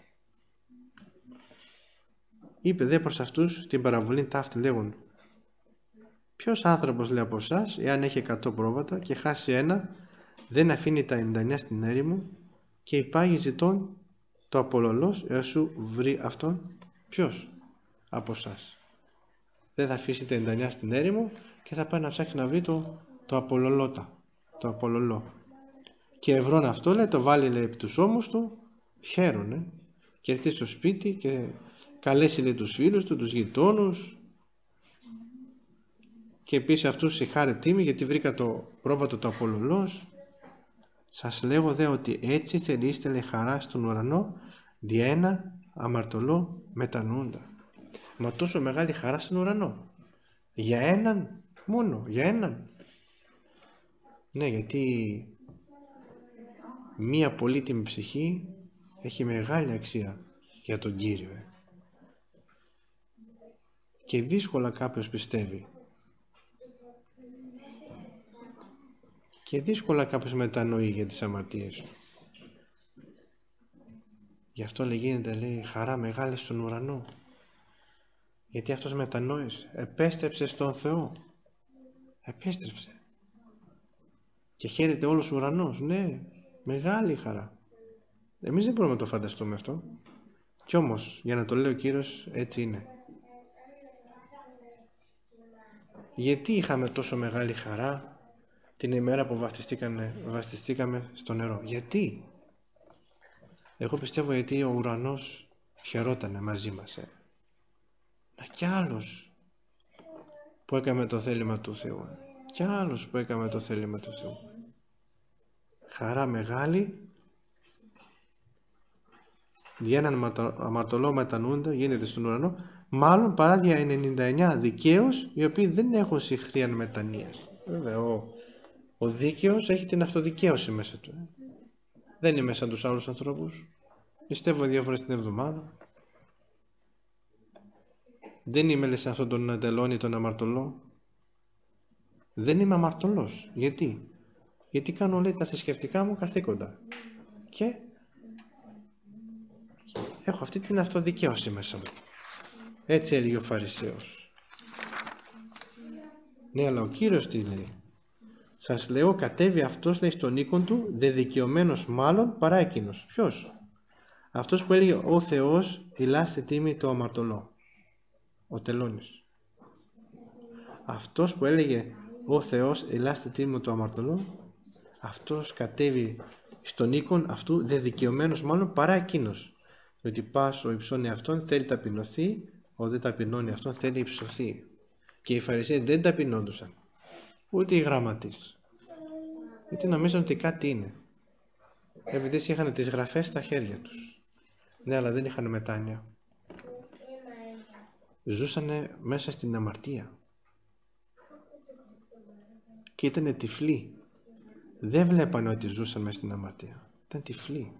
Είπε δε προς αυτούς την παραβολή ταύτη, λέγουν, ποιος άνθρωπος λέει από εσάς, εάν έχει 100 πρόβατα και χάσει ένα, δεν αφήνει τα 99 στην έρημο και υπάγει ζητών το απολωλός έως σου βρει αυτόν? Ποιος από εσάς δεν θα αφήσει τα 99 στην έρημο και θα πάει να ψάξει να βρει το απολωλό? Και ευρών αυτό, λέει, το βάλει, λέει, επί τους ώμους του, χαίρονε, και έρθει στο σπίτι και καλέσει, λέει, τους φίλους του, τους γειτόνους, και επίσης αυτούς συγχάρε τίμη γιατί βρήκα το πρόβατο το απολωλός. Σας λέγω δε ότι έτσι θελείστε, λέει, χαρά στον ουρανό δι' ένα αμαρτωλό μετανοούντα. Μα τόσο μεγάλη χαρά στον ουρανό για έναν μόνο, για έναν? Ναι, γιατί μία πολύτιμη ψυχή έχει μεγάλη αξία για τον Κύριο. Και δύσκολα κάποιος πιστεύει. Και δύσκολα κάποιος μετανοεί για τις αμαρτίες του. Γι' αυτό γίνεται, λέει, χαρά μεγάλη στον ουρανό. Γιατί αυτός μετανόησε, επέστρεψε στον Θεό. Επέστρεψε. Και χαίρεται όλος ο ουρανός. Ναι, μεγάλη χαρά. Εμείς δεν μπορούμε να το φανταστούμε αυτό. Κι όμως, για να το λέει ο Κύριος, έτσι είναι. Γιατί είχαμε τόσο μεγάλη χαρά την ημέρα που βαφτιστήκαμε στο νερό? Γιατί? Εγώ πιστεύω γιατί ο ουρανός χαιρότανε μαζί μας. Κι άλλος που έκαμε το θέλημα του Θεού. Κι άλλος που έκαμε το θέλημα του Θεού. Χαρά μεγάλη δι' έναν αμαρτωλό μετανοούντα γίνεται στον ουρανό, μάλλον παρά δια 99 δικαίους οι οποίοι δεν έχουν συχρίαν μετανοίας. Βέβαια ο δίκαιος έχει την αυτοδικαίωση μέσα του. Δεν είμαι σαν τους άλλους ανθρώπους. Πιστεύω 2 φορές την εβδομάδα. Δεν είμαι, λέει, σαν αυτόν τον τελώνει, τον αμαρτωλό. Δεν είμαι αμαρτωλός. Γιατί κάνω, λέει, τα θρησκευτικά μου καθήκοντα. Και έχω αυτή την αυτοδικαίωση μέσα μου. Έτσι έλεγε ο Φαρισαίος. Ναι, αλλά ο Κύριος τι λέει? Σας λέω, κατέβει αυτός, λέει, στον οίκον του, δε δικαιωμένος μάλλον παρά εκείνος. Ποιος? Αυτός που έλεγε ο Θεός ηλάστε τίμη το αμαρτωλό. Ο τελώνης. Αυτός που έλεγε ο Θεός ηλάστε τίμη το αμαρτωλό, αυτός κατέβει στον οίκον αυτού, δε δικαιωμένος μάλλον παρά εκείνος. Διότι πας ο υψώνει αυτόν θέλει ταπεινωθεί, ο δεν ταπεινώνει αυτόν θέλει υψωθεί. Και οι Φαρισαίοι δεν ταπεινώντουσαν, ούτε οι γραμματείς. Γιατί νομίζαν ότι κάτι είναι. Επειδή είχαν τις γραφές στα χέρια τους. Ναι, αλλά δεν είχαν μετάνοια. Ζούσανε μέσα στην αμαρτία. Και ήτανε τυφλοί. Δεν βλέπανε ότι ζούσαν μέσα στην αμαρτία. Ήταν τυφλοί.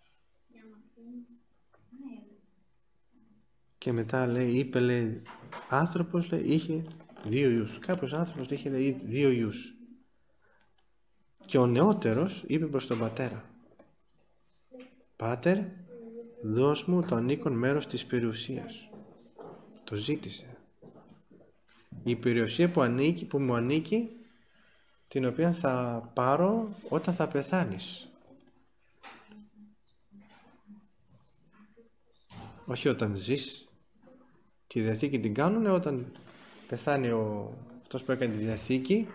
Και μετά είπε, λέει, άνθρωπος, λέει, είχε 2 ιούς. Κάποιος άνθρωπος είχε, λέει, 2 ιούς. Και ο νεότερος είπε προς τον πατέρα, Πάτερ, δώσ' μου το ανήκον μέρος της περιουσίας. Το ζήτησε. Η περιουσία που μου ανήκει, την οποία θα πάρω όταν θα πεθάνεις. Όχι όταν ζεις. Τη Διαθήκη την κάνουν όταν πεθάνει αυτός που έκανε τη Διαθήκη.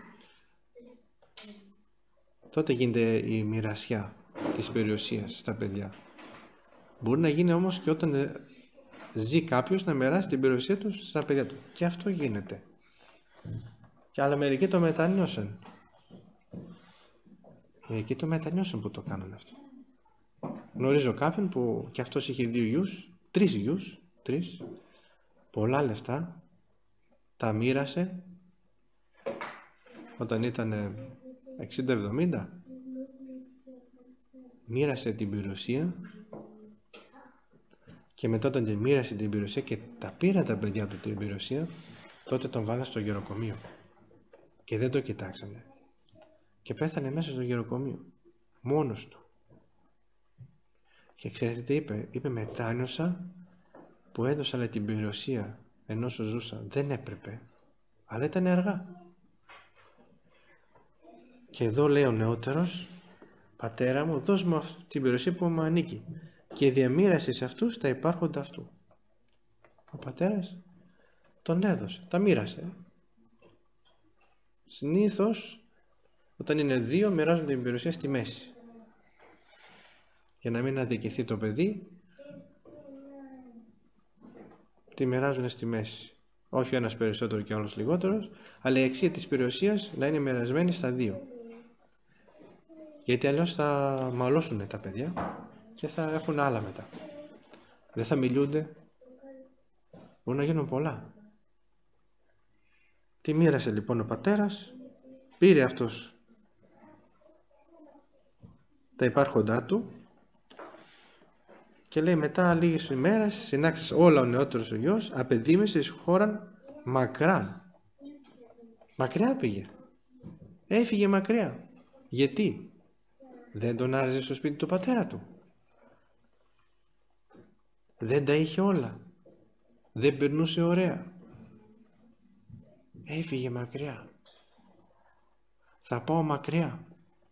Τότε γίνεται η μοιρασιά της περιουσίας στα παιδιά. Μπορεί να γίνει όμως και όταν ζει κάποιος να μοιράσει την περιουσία του στα παιδιά του. Και αυτό γίνεται. Και άλλα μερικοί το μετανιώσαν. Μερικοί το μετανιώσαν που το κάνανε αυτό. Γνωρίζω κάποιον που και αυτός είχε 3 γιους, πολλά λεφτά, τα μοίρασε όταν ήταν 60-70, μοίρασε την περιουσία και μετά όταν τη μοίρασε την περιουσία και τα πήραν τα παιδιά του την περιουσία, τότε τον βάλα στο γεροκομείο και δεν το κοιτάξανε και πέθανε μέσα στο γεροκομείο μόνος του. Και ξέρετε τι είπε μετάνιωσα που έδωσα την περιουσία ενώ ζούσα, δεν έπρεπε, αλλά ήταν αργά. Και εδώ λέει ο νεότερος, πατέρα μου, δώσ' μου αυτή την περιουσία που μου ανήκει και διαμοίρασε σε αυτούς τα υπάρχοντα αυτού. Ο πατέρας τον έδωσε, τα μοίρασε. Συνήθως όταν είναι 2 μοιράζουν την περιουσία στη μέση για να μην αδικηθεί το παιδί, τη μοιράζουν στη μέση. Όχι ο ένας περισσότερο και ο άλλος λιγότερος, αλλά η αξία της περιουσίας να είναι μοιρασμένη στα 2. Γιατί αλλιώς θα μαλώσουν τα παιδιά και θα έχουν άλλα μετά. Δεν θα μιλούνται, μπορεί να γίνουν πολλά. Τι μοίρασε λοιπόν ο πατέρας, πήρε αυτός τα υπάρχοντά του και λέει μετά λίγες ημέρες συνάξεις όλα ο νεότερος ο γιος, απεδίμησε εις χώραν μακράν. Μακριά πήγε. Έφυγε μακριά. Γιατί? Δεν τον άρεσε στο σπίτι του πατέρα του. Δεν τα είχε όλα. Δεν περνούσε ωραία. Έφυγε μακριά. Θα πάω μακριά.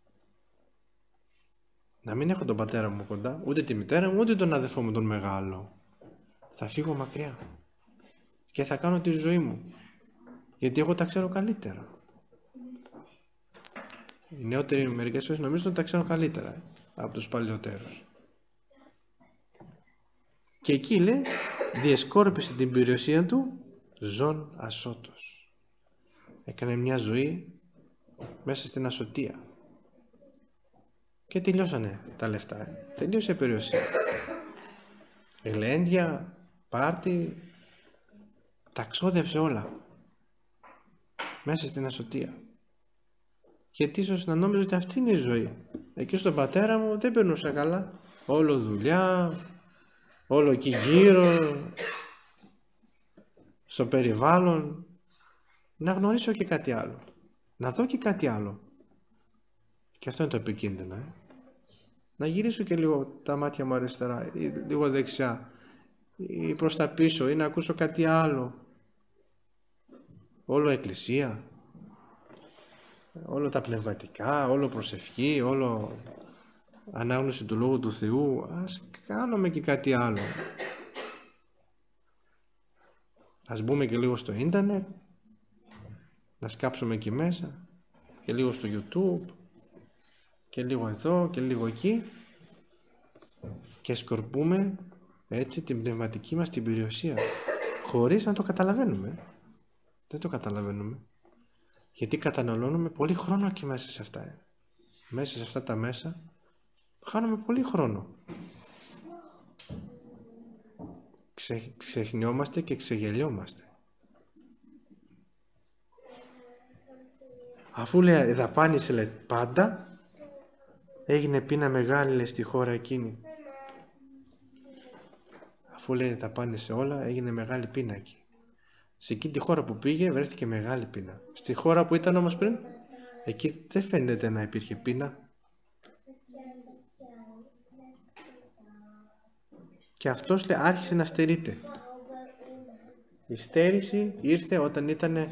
Να μην έχω τον πατέρα μου κοντά, ούτε τη μητέρα μου, ούτε τον αδερφό μου τον μεγάλο. Θα φύγω μακριά. Και θα κάνω τη ζωή μου. Γιατί εγώ τα ξέρω καλύτερα. Οι νεότεροι μερικές φορές νομίζουν ότι τα ξέρουν καλύτερα από τους παλιότερους. Και εκεί λέει, διεσκόρπισε την περιουσία του ζών ασώτος. Έκανε μια ζωή μέσα στην ασωτεία. Και τελειώσανε τα λεφτά. Τελείωσε η περιουσία. Ελέντια, πάρτι, τα ξόδεψε όλα. Μέσα στην ασωτεία. Γιατί ίσως να νόμιζε ότι αυτή είναι η ζωή. Εκεί στον πατέρα μου δεν περνούσα καλά. Όλο δουλειά, όλο εκεί γύρω, στο περιβάλλον. Να γνωρίσω και κάτι άλλο. Να δω και κάτι άλλο. Και αυτό είναι το επικίνδυνο. Να γυρίσω και λίγο τα μάτια μου αριστερά ή λίγο δεξιά ή προς τα πίσω ή να ακούσω κάτι άλλο. Όλο εκκλησία, όλο τα πνευματικά, όλο προσευχή, όλο ανάγνωση του Λόγου του Θεού. Ας κάνουμε και κάτι άλλο. Ας μπούμε και λίγο στο ίντερνετ, να σκάψουμε εκεί μέσα και λίγο στο YouTube και λίγο εδώ και λίγο εκεί και σκορπούμε έτσι την πνευματική μας την περιουσία χωρίς να το καταλαβαίνουμε. Δεν το καταλαβαίνουμε γιατί καταναλώνουμε πολύ χρόνο και μέσα σε αυτά. Μέσα σε αυτά τα μέσα χάνουμε πολύ χρόνο. Ξεχνιόμαστε και ξεγελιόμαστε. Αφού λέει δαπάνησε λέει πάντα, έγινε πείνα μεγάλη λέει, στη χώρα εκείνη. Αφού λέει δαπάνησε όλα, έγινε μεγάλη πείνα εκεί. Σε εκείνη τη χώρα που πήγε βρέθηκε μεγάλη πείνα. Στη χώρα που ήταν όμως πριν, εκεί δεν φαίνεται να υπήρχε πείνα. Και αυτός λέει άρχισε να στερείται. Η στέρηση ήρθε όταν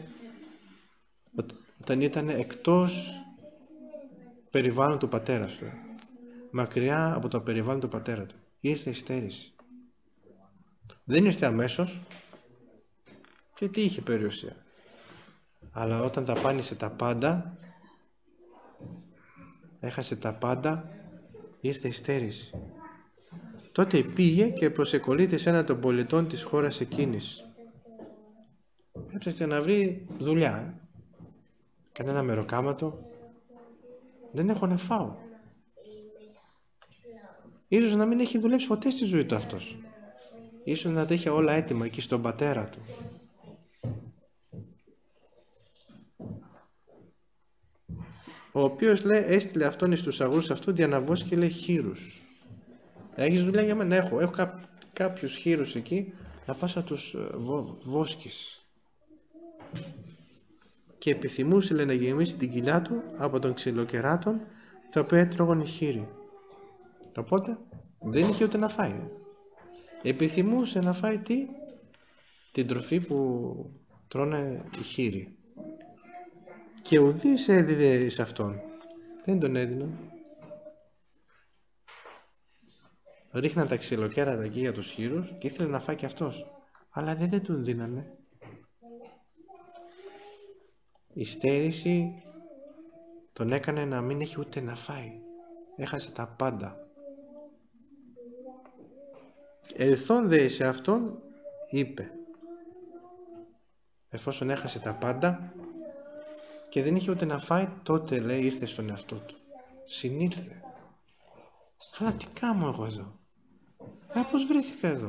ήταν εκτός περιβάλλον του πατέρα του. Μακριά από το περιβάλλον του πατέρα του. Ήρθε η στέρηση. Δεν ήρθε αμέσως, γιατί είχε περιουσία. Αλλά όταν δαπάνησε τα πάντα, έχασε τα πάντα, ήρθε η στέρηση. Τότε πήγε και προσεκολλήθη σε ένα των πολιτών της χώρας εκείνης. έψαξε να βρει δουλειά. Κανένα μεροκάματο. Δεν έχω να φάω. Ίσως να μην έχει δουλέψει ποτέ στη ζωή του αυτός. Ίσως να τα είχε όλα έτοιμα εκεί στον πατέρα του. Ο οποίος λέει έστειλε αυτόν εις τους αγρούς αυτού διαναβώσει και λέει χείρους. Έχεις δουλειά για μένα? Έχω κάποιους χείρους εκεί, να πας να τους βόσκεις. Και επιθυμούσε, λέει, να γεμίσει την κοιλιά του από τον ξυλοκεράτων τα οποία έτρωγαν οι χείροι. Οπότε δεν είχε ούτε να φάει. Επιθυμούσε να φάει τι? Την τροφή που τρώνε οι χείροι. Και ουδής έδιδε σε αυτόν. Δεν τον έδιναν. Ρίχναν τα ξυλοκέρατα εκεί για τους χείρους και ήθελε να φάει και αυτός. Αλλά δεν τον δίνανε. Η στέρηση τον έκανε να μην έχει ούτε να φάει. Έχασε τα πάντα. Ελθόν δε σε αυτόν είπε, εφόσον έχασε τα πάντα και δεν είχε ούτε να φάει, τότε, λέει, ήρθε στον εαυτό του. Συνήλθε. Αλλά τι κάνω εγώ εδώ? Πώς βρέθηκα εδώ?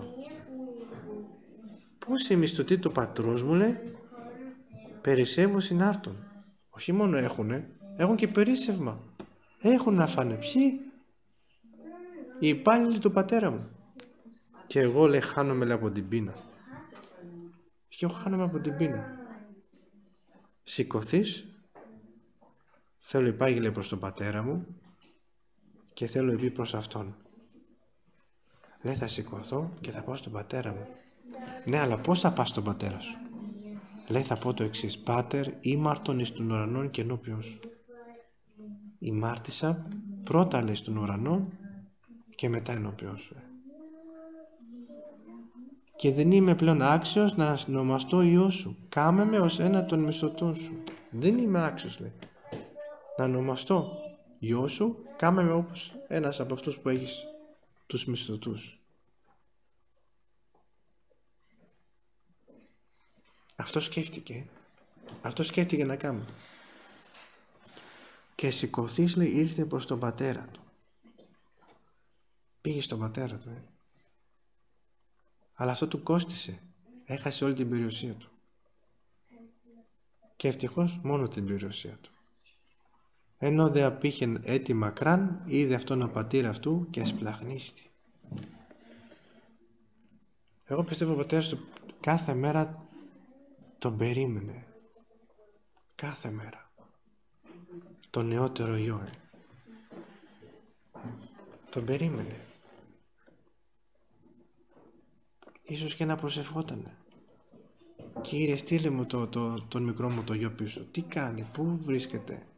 Πώς οι μισθωτοί του πατρός μου, λέει, περισσεύω συνάρτων. Όχι μόνο έχουν και περίσσευμα. Έχουν να φάνε. Ποιοι? Οι υπάλληλοι του πατέρα μου. Και εγώ, λέει, χάνομαι, λέει, από την πείνα. Και εγώ χάνομαι από την πείνα. Σηκωθείς, θέλω υπάγει, λέει, προς τον πατέρα μου και θέλω επί προς αυτόν. Λέει, θα σηκωθώ και θα πάω στον πατέρα μου. Ναι, αλλά πώς θα πας στον πατέρα σου? Λέει, θα πω το εξής: Πάτερ, ήμαρτον εις των ουρανών και ενώπιον σου. Ημάρτησα πρώτα, λέει, στον ουρανό και μετά ενώπιον σου. Και δεν είμαι πλέον άξιος να ονομαστώ Υιός σου. Κάμε με ως ένα των μισθωτών σου. Δεν είμαι άξιος, λέει, να ονομαστώ Υιός σου. Κάμε με όπως ένας από αυτούς που έχεις τους μισθωτούς. Αυτό σκέφτηκε. Αυτό σκέφτηκε να κάνει. Και σηκωθείς, λέει, ήρθε προς τον πατέρα του. Πήγε στον πατέρα του. Αλλά αυτό του κόστισε. Έχασε όλη την περιουσία του. Και ευτυχώς μόνο την περιουσία του. Ενώ δε απήχεν έτη μακράν, είδε αυτόν ο πατήρα αυτού και εσπλαγνίστη. Εγώ πιστεύω ο πατέρας του κάθε μέρα τον περίμενε. Κάθε μέρα. Το νεότερο γιο. Τον περίμενε. Ίσως και να προσευχότανε. Κύριε, στείλε μου τον μικρό μου το γιο πίσω. Τι κάνει, πού βρίσκεται?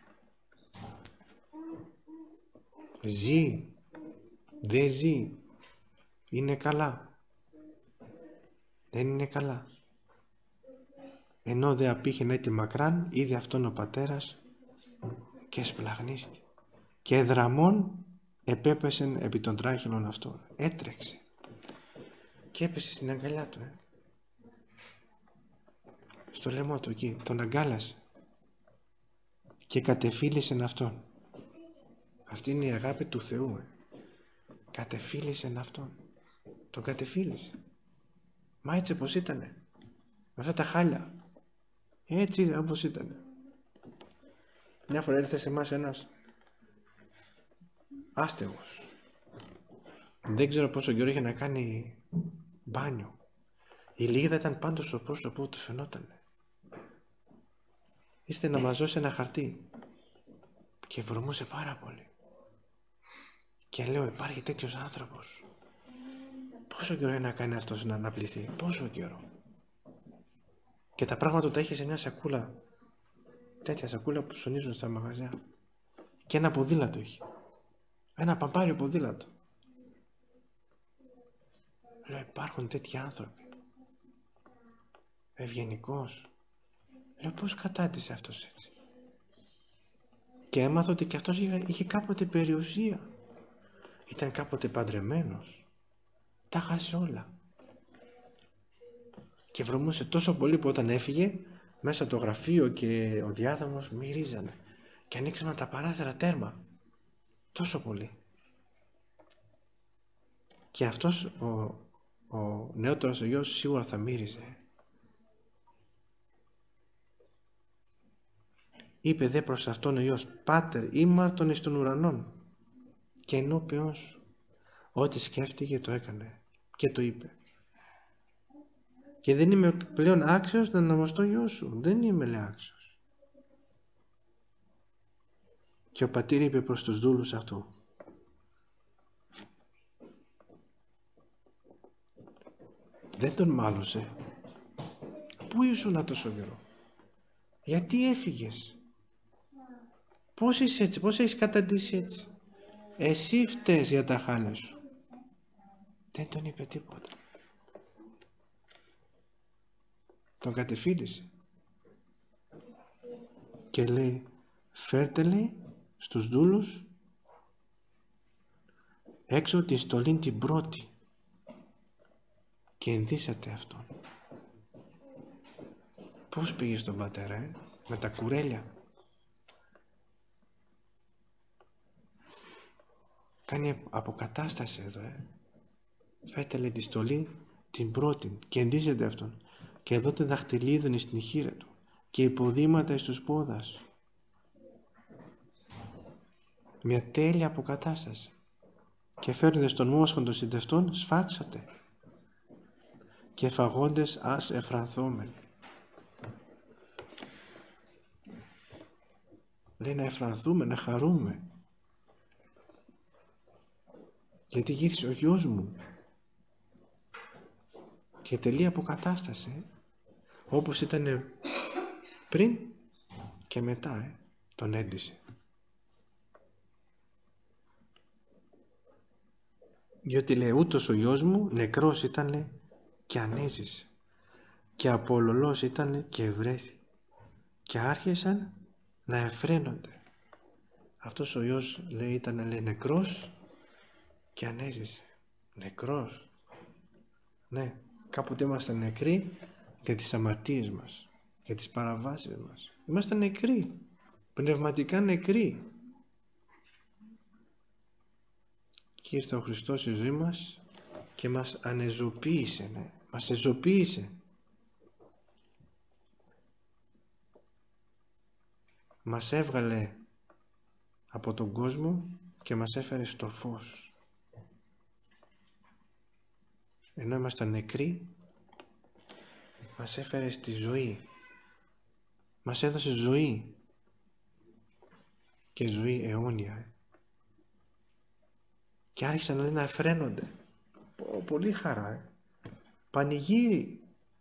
Ζει, δεν ζει, είναι καλά, δεν είναι καλά? Ενώ δε απήχεν έτη μακράν, είδε αυτόν ο πατέρας και σπλαγνίστη. Και δραμών επέπεσεν επί των τράχυλων αυτών. Έτρεξε και έπεσε στην αγκαλιά του. Στο λαιμό του εκεί, τον αγκάλασε και κατεφίλησεν αυτόν. Αυτή είναι η αγάπη του Θεού. Κατεφίλησεν αυτόν. Τον κατεφίλησε. Μα έτσι όπως ήτανε. Με αυτά τα χάλια. Έτσι όπως ήτανε. Μια φορά ήρθε σε εμάς ένας άστεγος. Δεν ξέρω πόσο καιρό είχε να κάνει μπάνιο. Η λίγδα ήταν πάντως στο πρόσωπό του, φαινότανε. Ήρθε να μαζώσει ένα χαρτί και βρωμούσε πάρα πολύ. Και λέω, υπάρχει τέτοιος άνθρωπος? Πόσο καιρό είναι να κάνει αυτός να αναπληθεί? Πόσο καιρό? Και τα πράγματα τα είχε σε μια σακούλα, τέτοια σακούλα που ψωνίζουν στα μαγαζιά. Και ένα ποδήλατο είχε. Ένα παμπάριο ποδήλατο. Λέω, υπάρχουν τέτοιοι άνθρωποι. Ευγενικός. Λέω, πώς κατάτησε αυτός έτσι? Και έμαθα ότι και αυτός είχε κάποτε περιουσία. Ήταν κάποτε παντρεμένος. Τα χάσε όλα. Και βρωμούσε τόσο πολύ που όταν έφυγε, μέσα το γραφείο και ο διάδρομος μυρίζανε. Και ανοίξαμε τα παράθυρα τέρμα. Τόσο πολύ. Και αυτός ο νεότερος ο γιος σίγουρα θα μύριζε. Είπε δε προς αυτόν ο γιος, «Πάτερ, ήμαρτον εις των ουρανών και ενώπιον σου». Ό,τι σκέφτηκε το έκανε και το είπε. «Και δεν είμαι πλέον άξιος να αναμωστώ γιο σου». Δεν είμαι, λέει, άξιος. Και ο πατήρ είπε προς τους δούλους αυτού, «Δεν τον μάλωσε. Πού ήσουν τόσο καιρό? Γιατί έφυγες? Πώς είσαι έτσι? Πώς έχεις καταντήσει έτσι? Εσύ φταίς για τα χάλια σου». Δεν τον είπε τίποτα. Τον κατεφίλησε και λέει, «Φέρτε», λέει, στους δούλους έξω τη στολή την πρώτη και ενδύσατε αυτόν. Πώς πήγε στον πατέρα, με τα κουρέλια? Κάνει αποκατάσταση εδώ, Φέρτε, λέει, τη στολή την πρώτη και ενδύσετε αυτόν και δώτε δαχτυλίδων στην χείρα του και υποδήματα εις τους πόδας. Μια τέλεια αποκατάσταση. Και φέρνοντας τον μόσχον των συντευτών σφάξατε και φαγόντες ας εφρανθόμεν. Λέει να εφρανθούμε, να χαρούμε. Γιατί γύρισε ο γιος μου. Και τελεία αποκατάσταση, όπως ήταν πριν και μετά, τον έντυσε. Διότι, λέει, ούτως ο γιος μου νεκρός ήταν, λέει, και ανέζησε, και απολωλός ήταν και ευρέθη, και άρχισαν να εφραίνονται. Αυτός ο γιος, λέει, ήταν, λέει, νεκρός και ανέζησε. Νεκρός. Ναι, κάποτε ήμασταν νεκροί για τις αμαρτίες μας, για τις παραβάσεις μας. Ήμασταν νεκροί, πνευματικά νεκροί. Και ήρθε ο Χριστός στη ζωή μας και μας ανεζωποίησε, ναι, μας εζωποίησε. Μας έβγαλε από τον κόσμο και μας έφερε στο φως. Ενώ ήμασταν νεκροί, μας έφερε στη ζωή. Μας έδωσε ζωή. Και ζωή αιώνια. Και άρχισαν, λέει, να εφραίνονται. Πολύ χαρά. Πανηγύρι.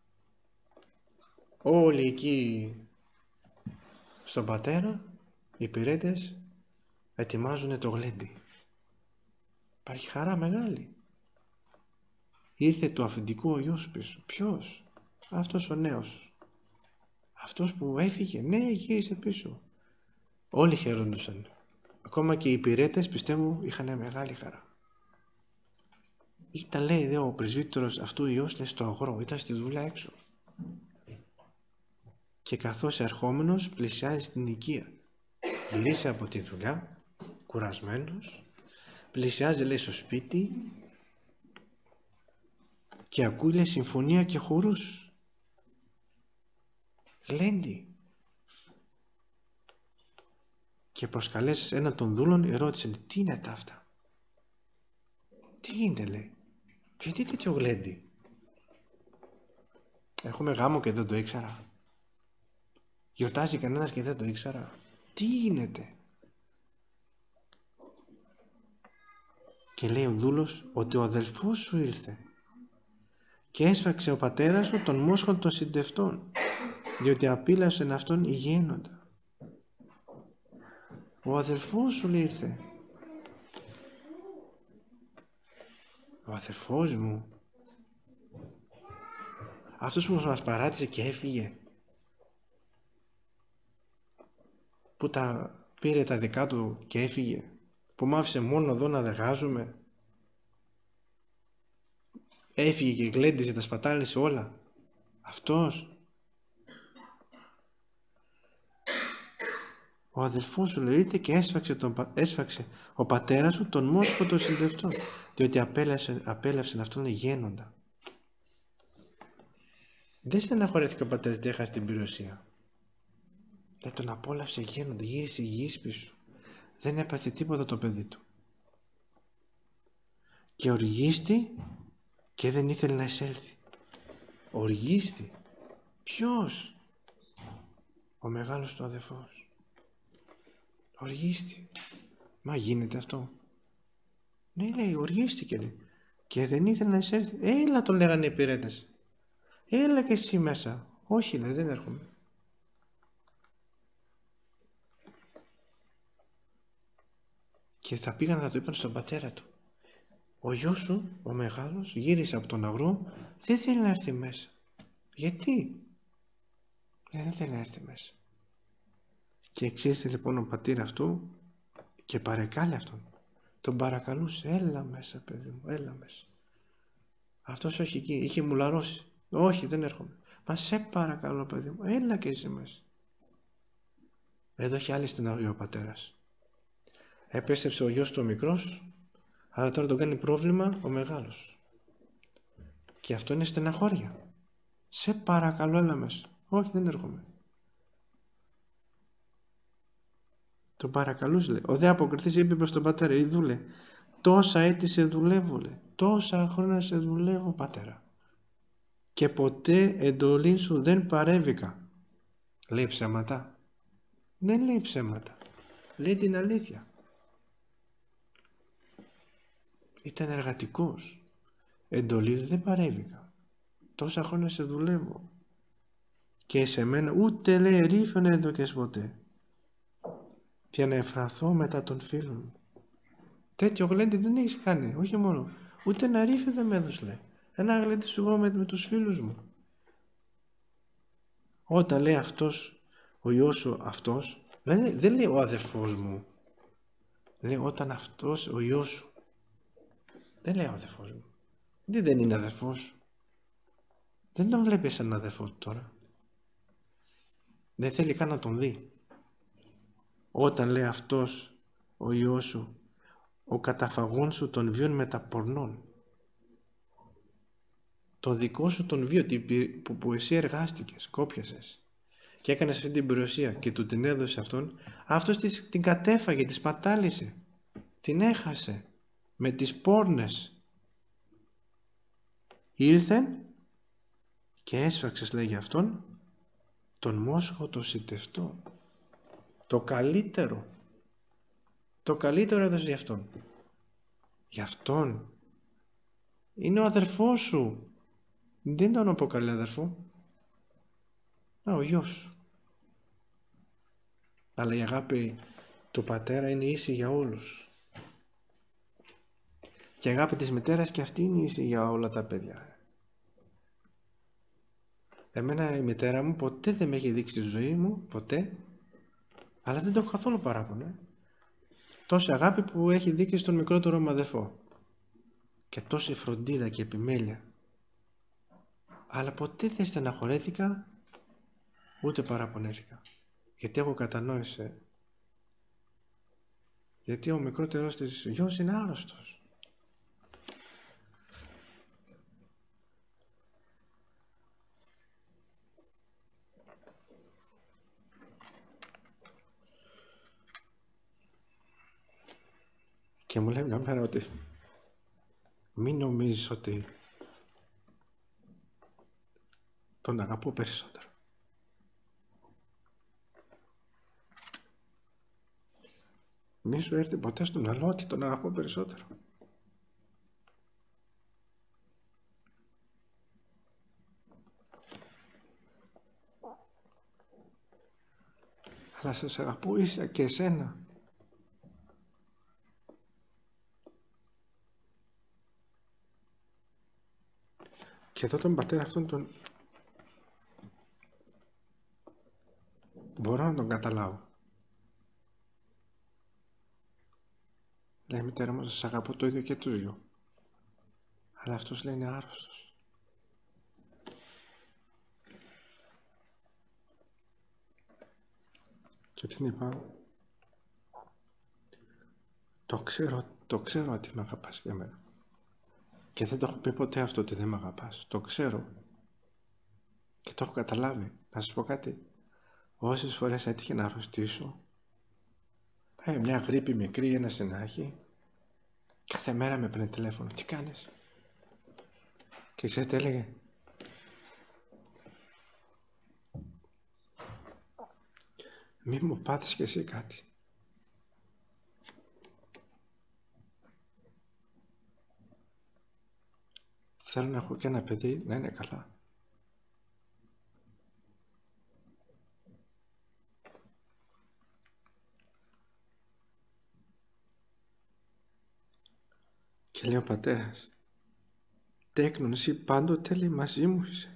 Όλοι εκεί στον πατέρα, οι υπηρέτες, ετοιμάζουν το γλέντι. Υπάρχει χαρά μεγάλη. Ήρθε του αφεντικού ο γιος πίσω. Ποιος? Αυτός ο νέος. Αυτός που έφυγε. Ναι, γύρισε πίσω. Όλοι χαιρόντουσαν. Ακόμα και οι υπηρέτες, πιστεύω, είχαν μεγάλη χαρά. Ήταν, λέει, ο πρεσβύτερος αυτού ιός, λέει, στο αγρό. Ήταν στη δουλειά έξω. Και καθώς ερχόμενος πλησιάζει στην οικία. Γυρίσει από τη δουλειά, κουρασμένος. Πλησιάζει, λέει, στο σπίτι και ακούει, λέει, συμφωνία και χορούς. Γλέντι. Και προσκαλέσει έναν των δούλων, ερώτησε, τι είναι τα αυτά? Τι γίνεται, λέει? Γιατί τέτοιο γλέντι? Έχουμε γάμο και δεν το ήξερα. Γιορτάζει κανένας και δεν το ήξερα. Τι γίνεται? Και λέει ο δούλος ότι ο αδελφός σου ήλθε και έσφαξε ο πατέρας σου τον μόσχον των συντευτών, διότι απείλασεν αυτόν οι γένοντα. Ο αδελφός σου, λέει, ήρθε. Ο αδελφός μου. Αυτός που μας παράτησε και έφυγε. Που τα πήρε τα δικά του και έφυγε. Που μ' άφησε μόνο εδώ να εργάζομαι. Έφυγε και γλέντισε, τα σπατάλησε όλα. Αυτός. Ο αδελφός σου, λέει, ήρθε και έσφαξε ο πατέρας σου τον μόσχο των συντευτών, διότι απέλαυσεν αυτόν γένοντα. Δεν στεναχωρέθηκε ο πατέρας ότι έχασε την περιουσία. Δεν τον απόλαυσε γένοντα, γύρισε υγιής πίσω. Δεν έπαθε τίποτα το παιδί του. Και οργίστη και δεν ήθελε να εισέλθει. Οργίστη. Ποιος? Ο μεγάλος του αδελφός. Οργίστη. Μα γίνεται αυτό? Ναι, λέει, οργίστηκε, λέει. Και δεν ήθελε να εισέλθει. Έλα, τον λέγανε οι υπηρέτες. Έλα και εσύ μέσα. Όχι, λέει, δεν έρχομαι. Και θα πήγαν να το είπαν στον πατέρα του. Ο γιος σου, ο μεγάλος, γύρισε από τον αγρό, δεν θέλει να έρθει μέσα. Γιατί? Λέει, δεν θέλει να έρθει μέσα. Και εξήλθε λοιπόν ο πατήρ αυτού και παρεκάλε αυτόν. Τον παρακαλούσε, έλα μέσα παιδί μου, έλα μέσα. Αυτός όχι εκεί, είχε μουλαρώσει. Όχι, δεν έρχομαι. Μα σε παρακαλώ παιδί μου, έλα και εσύ μέσα. Εδώ έχει άλλη στεναχώρια ο πατέρας. Επέστρεψε ο γιος του ο μικρός, αλλά τώρα τον κάνει πρόβλημα ο μεγάλος. Και αυτό είναι στεναχώρια. Σε παρακαλώ, έλα μέσα. Όχι, δεν έρχομαι. Τον παρακαλούσε, λέει. Ο δε αποκριθής είπε προς τον πατέρα, Ιδούλε, τόσα έτη σε δουλεύω, λέει. Τόσα χρόνια σε δουλεύω, πατέρα. Και ποτέ εντολή σου δεν παρέβηκα. Λέει ψέματα? Δεν λέει ψέματα. Λέει την αλήθεια. Ήταν εργατικός. Εντολή δεν παρέβηκα. Τόσα χρόνια σε δουλεύω. Και σε μένα ούτε, λέει, ρήφιον έδωκες ποτέ. Για να εφραθώ μετά των φίλων μου. Τέτοιο γλέντι δεν έχεις κάνει. Όχι μόνο. Ούτε ένα ρήφι δεν με έδωσε, λέει. Ένα γλέντι σου εγώ με τους φίλους μου. Όταν λέει αυτός, ο γιος σου αυτός, δεν λέει ο αδερφός μου. Λέει όταν αυτός ο γιος σου. Δεν λέει ο αδερφός μου. Δεν είναι αδερφός σου. Δεν τον βλέπει σαν αδερφό του τώρα. Δεν θέλει καν να τον δει. Όταν λέει αυτός ο γιος σου, ο καταφαγών σου των βίων μεταπορνών. Το δικό σου τον βίο που εσύ εργάστηκες, κόπιασες και έκανες αυτή την περιουσία και του την έδωσε αυτόν, αυτός την κατέφαγε, τη σπατάλησε, την έχασε με τις πόρνες. Ήλθεν και έσφαξες, λέγει αυτόν, τον μόσχο το σιτευτό. Το καλύτερο έδωσε για αυτόν. Για αυτόν. Είναι ο αδερφός σου. Δεν τον αποκαλεί αδερφό. Ο γιος σου. Αλλά η αγάπη του πατέρα είναι ίση για όλους. Και η αγάπη της μητέρας και αυτή είναι ίση για όλα τα παιδιά. Εμένα η μητέρα μου ποτέ δεν με έχει δείξει τη ζωή μου, ποτέ, αλλά δεν το έχω καθόλου παράπονο. Τόση αγάπη που έχει δείξει στον μικρότερο μου αδερφό και τόση φροντίδα και επιμέλεια, αλλά ποτέ δεν στεναχωρέθηκα ούτε παραπονέθηκα, γιατί έχω κατανόηση, γιατί ο μικρότερος της γιος είναι άρρωστος. Και μου λέει μια μέρα ότι μην νομίζεις ότι τον αγαπώ περισσότερο. Μη σου έρθει ποτέ στο μυαλό ότι τον αγαπώ περισσότερο. Αλλά σας αγαπώ ίσα και εσένα. Και εδώ τον πατέρα αυτόν τον μπορώ να τον καταλάβω. Λέει μητέρα μου, σας αγαπώ το ίδιο και τους δυο. Αλλά αυτός λέει είναι άρρωστος. Και την είπα, το ξέρω ότι με αγαπάς για μένα. Και δεν το έχω πει ποτέ αυτό ότι δεν με αγαπάς. Το ξέρω. Και το έχω καταλάβει. Να σας πω κάτι. Όσες φορές έτυχε να αρρωστήσω, μια γρίπη μικρή, ένα συνάχη, κάθε μέρα με παίρνει τηλέφωνο. Τι κάνεις? Και ξέρετε, έλεγε, μη μου πάθεις κι εσύ κάτι. Θέλω να έχω και ένα παιδί να είναι καλά. Και λέει ο πατέρας, Τέκνον, εσύ πάντοτε λέει μαζί μου είσαι.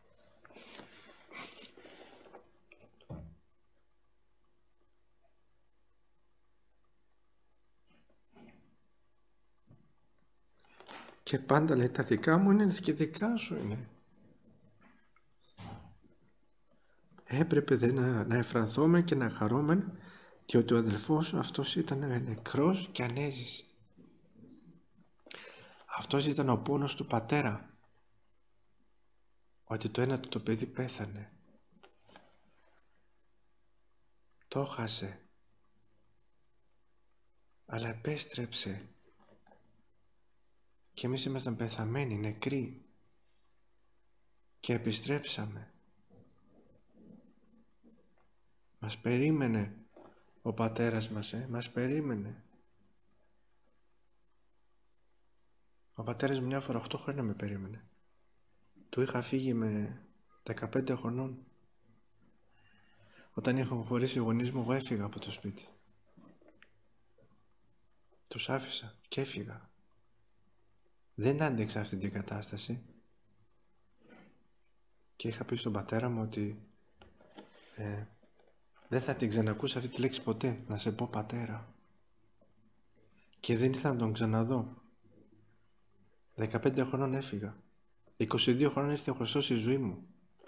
Και πάντα λέει τα δικά μου είναι και δικά σου είναι. Έπρεπε να εφρανθούμε και να χαρούμε διότι ο αδελφός σου αυτός ήταν νεκρός και ανέζησε. Αυτός ήταν ο πόνος του πατέρα, ότι το ένα του το παιδί πέθανε. Το χάσε, αλλά επέστρεψε και εμείς ήμασταν πεθαμένοι, νεκροί και επιστρέψαμε. Μας περίμενε ο πατέρας μας, μας περίμενε. Ο πατέρας μου μια φορά 8 χρόνια με περίμενε. Του είχα φύγει με 15 χρονών. Όταν είχαμε χωρίσει οι γονείς μου, εγώ έφυγα από το σπίτι. Τους άφησα και έφυγα. Δεν άντεξα αυτή την κατάσταση. Και είχα πει στον πατέρα μου ότι δεν θα την ξανακούσω αυτή τη λέξη ποτέ, να σε πω πατέρα. Και δεν ήθελα να τον ξαναδώ. 15 χρόνων έφυγα. 22 χρόνων ήρθε ο Χριστός στη ζωή μου.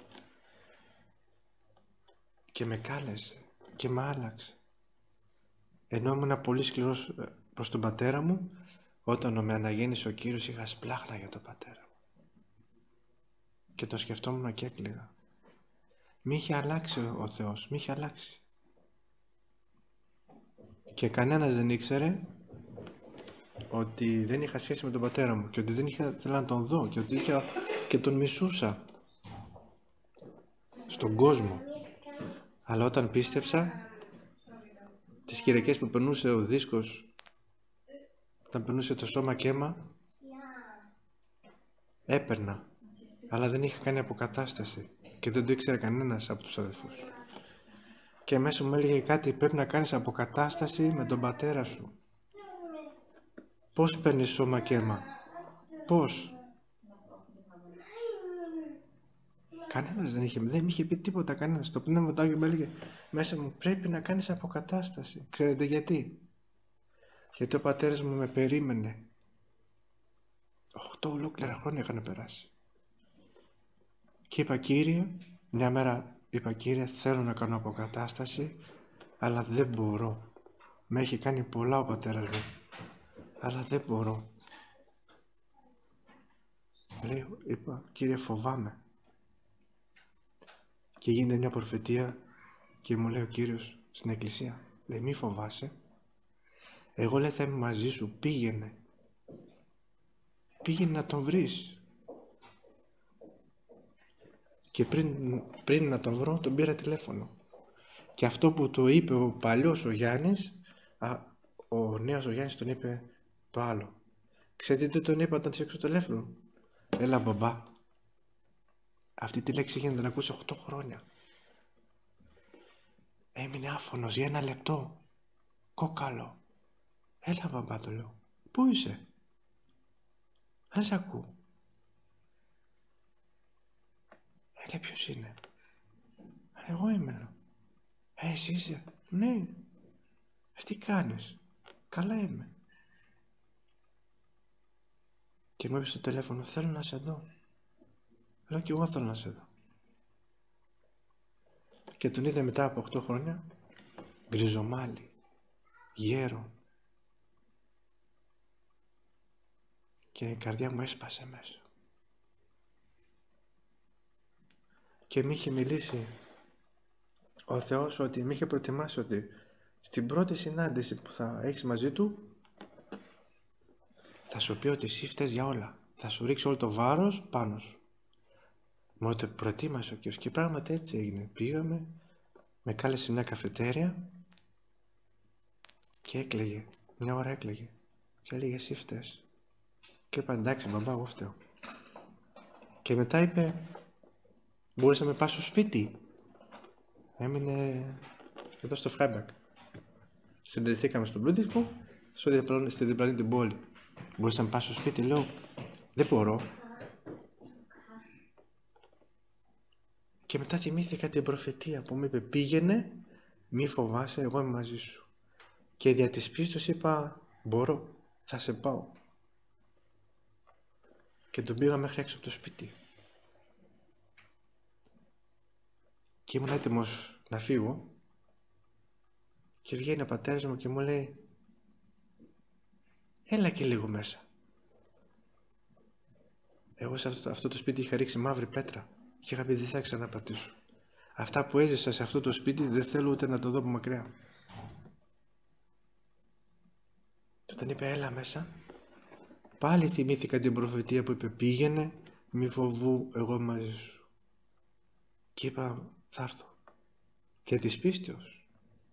Και με κάλεσε και με άλλαξε. Ενώ ήμουν πολύ σκληρός προς τον πατέρα μου, όταν με αναγέννησε ο Κύριος είχα σπλάχνα για τον πατέρα μου. Και το σκεφτόμουν και έκλαιγα. Μη είχε αλλάξει ο Θεός, μη είχε αλλάξει. Και κανένας δεν ήξερε ότι δεν είχα σχέση με τον πατέρα μου και ότι δεν ήθελα να τον δω και ότι και τον μισούσα στον κόσμο. Αλλά όταν πίστεψα, τις Κυριακές που περνούσε ο δίσκος, όταν περνούσε το σώμα και αίμα, έπαιρνα. Αλλά δεν είχα κάνει αποκατάσταση και δεν το ήξερε κανένας από τους αδελφούς. Και μέσα μου έλεγε κάτι, πρέπει να κάνεις αποκατάσταση με τον πατέρα σου. Πώς παίρνεις σώμα και αίμα? Πώς? Κανένας δεν είχε πει τίποτα κανένας. Το Πνεύμα του Άγιου μου έλεγε μέσα μου, πρέπει να κάνεις αποκατάσταση. Ξέρετε γιατί? Γιατί ο πατέρας μου με περίμενε. 8 ολόκληρα χρόνια είχαν περάσει. Και είπα, Κύριε, μια μέρα είπα, Κύριε, θέλω να κάνω αποκατάσταση, αλλά δεν μπορώ. Με έχει κάνει πολλά ο πατέρας μου, αλλά δεν μπορώ. Είπα, Κύριε, φοβάμαι. Και γίνεται μια προφητεία και μου λέει ο Κύριος στην εκκλησία, λέει, μη φοβάσαι. Εγώ λέει θα είμαι μαζί σου, πήγαινε. Πήγαινε να τον βρεις. Και πριν να τον βρω, τον πήρα τηλέφωνο. Και αυτό που το είπε ο παλιός ο Γιάννης, ο νέος ο Γιάννης τον είπε το άλλο. Ξέρετε τι τον είπα όταν σήκωσε το τηλέφωνο? Έλα μπαμπά, αυτή τη λέξη γίνεται να ακούσει 8 χρόνια. Έμεινε άφωνος για 1 λεπτό. Κόκαλο. Έλα μπαμπά, το λέω. Πού είσαι? Δεν σ' ακούω. Λέει, ποιος είναι? Εγώ είμαι. Εσύ είσαι? Ναι. Τι κάνεις? Καλά είμαι. Και μου είπε στο τηλέφωνο, θέλω να σε δω. Λέω και εγώ θέλω να σε δω. Και τον είδα μετά από 8 χρόνια γκριζομάλι, γέρο. Και η καρδιά μου έσπασε μέσα. Και μη είχε μιλήσει ο Θεός, ότι μη είχε προετοιμάσει ότι στην πρώτη συνάντηση που θα έχεις μαζί Του θα σου πει ότι εσύ φταίς για όλα. Θα σου ρίξει όλο το βάρος πάνω σου. Μόνο το προετοίμασε ο Κύριος. Και πράγματι έτσι έγινε. Πήγαμε, με κάλεσε σε μια καφετέρια και έκλαιγε. Μια ώρα έκλαιγε. Και έλεγε εσύ φταίς. Και είπα εντάξει μπαμπά, εγώ φταίω. Και μετά είπε μπορείς να με πας στο σπίτι. Έμεινε εδώ στο Φράιμπουργκ. Συνδεθήκαμε στον πλούτικο, στη διπλανή την πόλη. Μπορείς να με πας στο σπίτι, λέω δεν μπορώ. Και μετά θυμήθηκα την προφετεία που μου είπε πήγαινε, μη φοβάσαι, εγώ είμαι μαζί σου. Και δια της πίστης είπα μπορώ, θα σε πάω. Και τον πήγα μέχρι έξω από το σπίτι. Και ήμουν έτοιμος να φύγω και βγαίνει ο πατέρας μου και μου λέει έλα και λίγο μέσα. Εγώ σε αυτό το σπίτι είχα ρίξει μαύρη πέτρα και είχα πει δεν θα ξαναπατήσω. Αυτά που έζησα σε αυτό το σπίτι δεν θέλω ούτε να το δω από μακριά. Και όταν είπε έλα μέσα, πάλι θυμήθηκα την προφητεία που είπε πήγαινε, μη φοβού, εγώ είμαι μαζί σου. Και είπα θα έρθω. Και της πίστεως.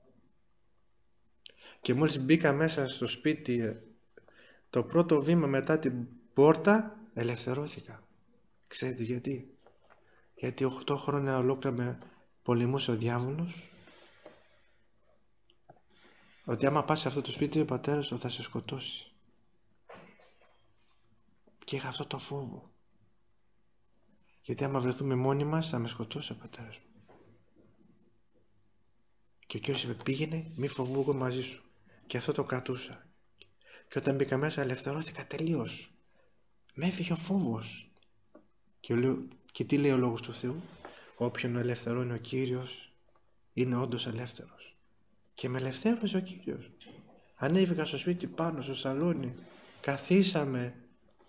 Και μόλις μπήκα μέσα στο σπίτι, το πρώτο βήμα μετά την πόρτα, ελευθερώθηκα. Ξέρετε γιατί? Γιατί 8 χρόνια ολόκληρα με πολεμούσε ο διάβολος. Ότι άμα πας σε αυτό το σπίτι ο πατέρας του θα σε σκοτώσει. Και είχα αυτό το φόβο. Γιατί άμα βρεθούμε μόνοι μας θα με σκοτώσει ο πατέρας μου. Και ο Κύριος είπε πήγαινε μη φοβού εγώ μαζί σου. Και αυτό το κρατούσα. Και όταν μπήκα μέσα ελευθερώθηκα τελείως. Με έφυγε ο φόβος. Και τι λέει ο Λόγος του Θεού? Όποιον ελευθερώνει ο Κύριος είναι όντως ελεύθερος. Και με ελευθέρωσε ο Κύριος. Ανέβηκα στο σπίτι πάνω στο σαλόνι. Καθίσαμε.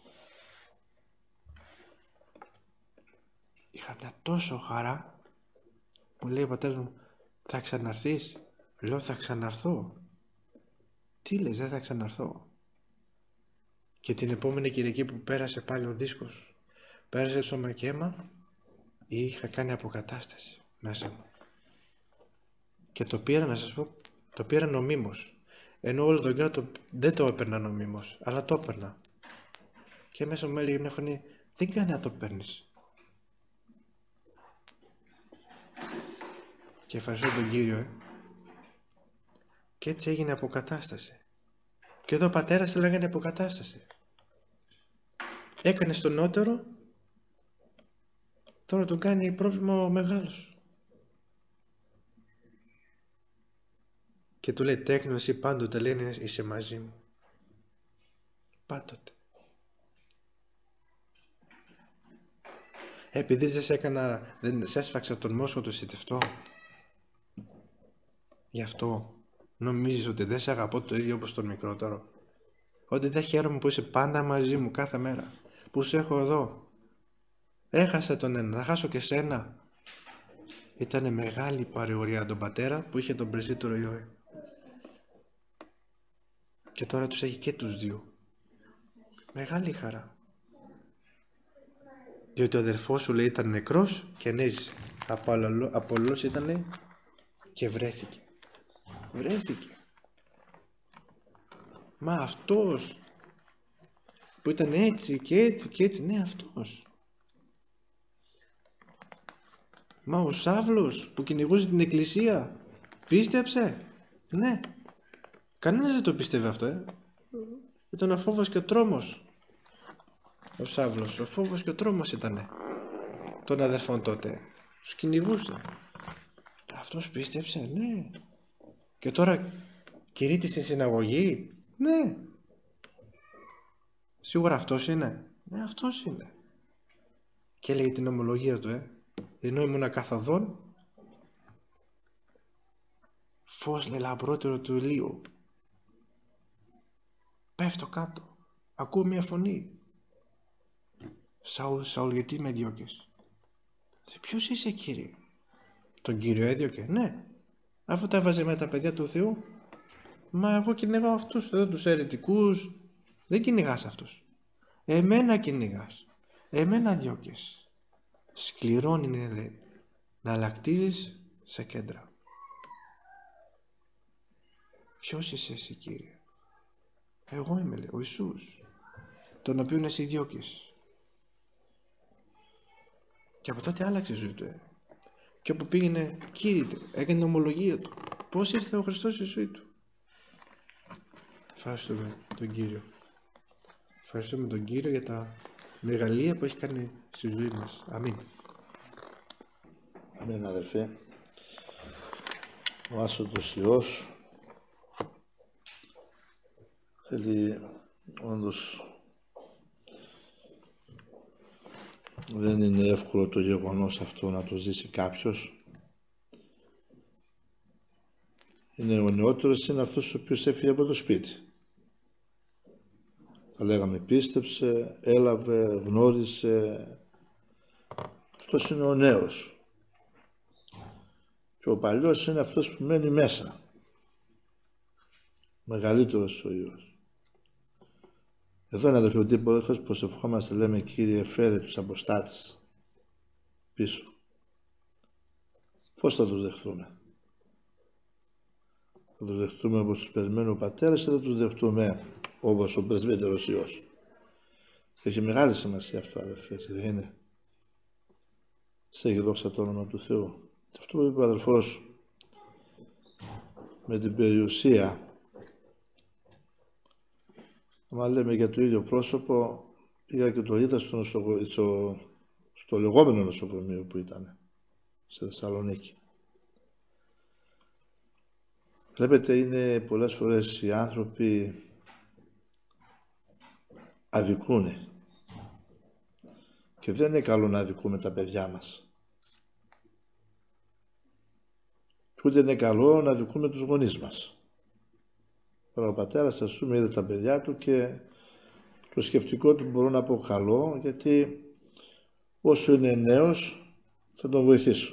Είχα μια τόσο χαρά. Μου λέει ο πατέρας μου θα ξαναρθείς? Λέω θα ξαναρθώ. Τι λες δεν θα ξαναρθώ? Και την επόμενη Κυριακή που πέρασε πάλι ο δίσκος, πέρασε σώμα και αίμα, είχα κάνει αποκατάσταση μέσα μου. Και το πήρα να σας πω, το πήρα νομίμως. Ενώ όλο τον καιρό δεν το έπαιρνα νομίμως, αλλά το έπαιρνα. Και μέσα μου έλεγε μια φωνή, δεν κάνει να το παίρνεις. Και ευχαριστώ τον Κύριο. Και έτσι έγινε αποκατάσταση. Και εδώ ο πατέρας έλεγε αποκατάσταση. Έκανε στο νότερο, τώρα του κάνει πρόβλημα ο μεγάλος. Και του λέει τέκνο εσύ πάντοτε λένε είσαι μαζί μου. Πάντοτε. Επειδή δεν σε έσφαξα τον μόσχο του σιτευτό, γι' αυτό νομίζεις ότι δεν σε αγαπώ το ίδιο όπως τον μικρότερο? Ότι δεν χαίρομαι που είσαι πάντα μαζί μου κάθε μέρα, που σε έχω εδώ? Έχασα τον ένα, θα χάσω και σένα. Ήτανε μεγάλη παρηγοριά τον πατέρα που είχε τον πρεσβύτερο Ιώη. Και τώρα τους έχει και τους δύο. Μεγάλη χαρά. Διότι ο αδερφός σου λέει ήταν νεκρός και ανέζησε. Απολός ήταν λέει και βρέθηκε. Βρέθηκε. Μα αυτός που ήταν έτσι και έτσι και έτσι, ναι αυτός. Μα ο Σάβλος που κυνηγούσε την εκκλησία πίστεψε? Ναι. Κανένας δεν το πίστευε αυτό. Ήταν ο φόβος και ο τρόμος. Ο Σάβλος, ο φόβος και ο τρόμος ήτανε των αδερφών τότε. Τους κυνηγούσε. Αυτός πίστεψε, ναι. Και τώρα κηρύττει στη συναγωγή, ναι. Σίγουρα αυτός είναι. Ναι, αυτός είναι. Και έλεγε την ομολογία του, ενώ ήμουν καθοδόν, φως λέει λαμπρότερο του ηλίου. Πέφτω κάτω. Ακούω μια φωνή. Σαούλ, Σαούλ, γιατί με διώκεις? Ποιος είσαι, Κύριε? Τον Κύριο έδιωκε? Ναι, αφού τα έβαζε με τα παιδιά του Θεού. Μα εγώ κυνηγάω αυτούς εδώ, τους αιρετικούς. Δεν κυνηγάς αυτούς. Εμένα κυνηγάς. Εμένα διώκεις. Σκληρόν είναι, λέει, να λακτίζεις σε κέντρα. Ποιος είσαι εσύ, Κύριε? Εγώ είμαι, λέει, ο Ιησούς, τον οποίον εσύ διώκεις. Και από τότε άλλαξε η ζωή του. Και όπου πήγαινε, κήρυτε, έκανε ομολογία του. Πώς ήρθε ο Χριστός στη ζωή του. Ευχαριστούμε τον Κύριο. Ευχαριστούμε τον Κύριο για τα μεγαλεία που έχει κάνει στη ζωή μας. Αμήν. Αμήν, αδελφέ. Ο άσωτος Υιός θέλει, όντως δεν είναι εύκολο το γεγονός αυτό να το ζήσει κάποιος. Είναι ο νεότερος, είναι αυτός ο οποίος έφυγε από το σπίτι. Θα λέγαμε πίστεψε, έλαβε, γνώρισε. Αυτός είναι ο νέος. Και ο παλιός είναι αυτός που μένει μέσα. Μεγαλύτερος ο Υιός. Εδώ είναι, αδελφοί, ότι πολλές φορές προσευχόμαστε, λέμε, Κύριε, φέρε τους αποστάτες πίσω. Πώς θα τους δεχτούμε? Θα τους δεχτούμε όπως τους περιμένει ο Πατέρας ή θα τους δεχτούμε όπως ο πρεσβύτερος Υιός? Έχει μεγάλη σημασία αυτό, αδελφοί, έτσι δεν είναι? Σε έχει δόξα το όνομα του Θεού. Και αυτό που είπε ο αδελφός με την περιουσία, άμα λέμε για το ίδιο πρόσωπο, πήγα και το είδα στο λεγόμενο νοσοκομείο που ήταν στη Θεσσαλονίκη. Βλέπετε, είναι πολλές φορές οι άνθρωποι αδικούνε. Και δεν είναι καλό να αδικούμε τα παιδιά μας. Και ούτε είναι καλό να αδικούμε τους γονείς μας. Ο πατέρας, ας πούμε, είδε τα παιδιά του και το σκεφτικό του μπορώ να πω καλό, γιατί όσο είναι νέος θα τον βοηθήσω.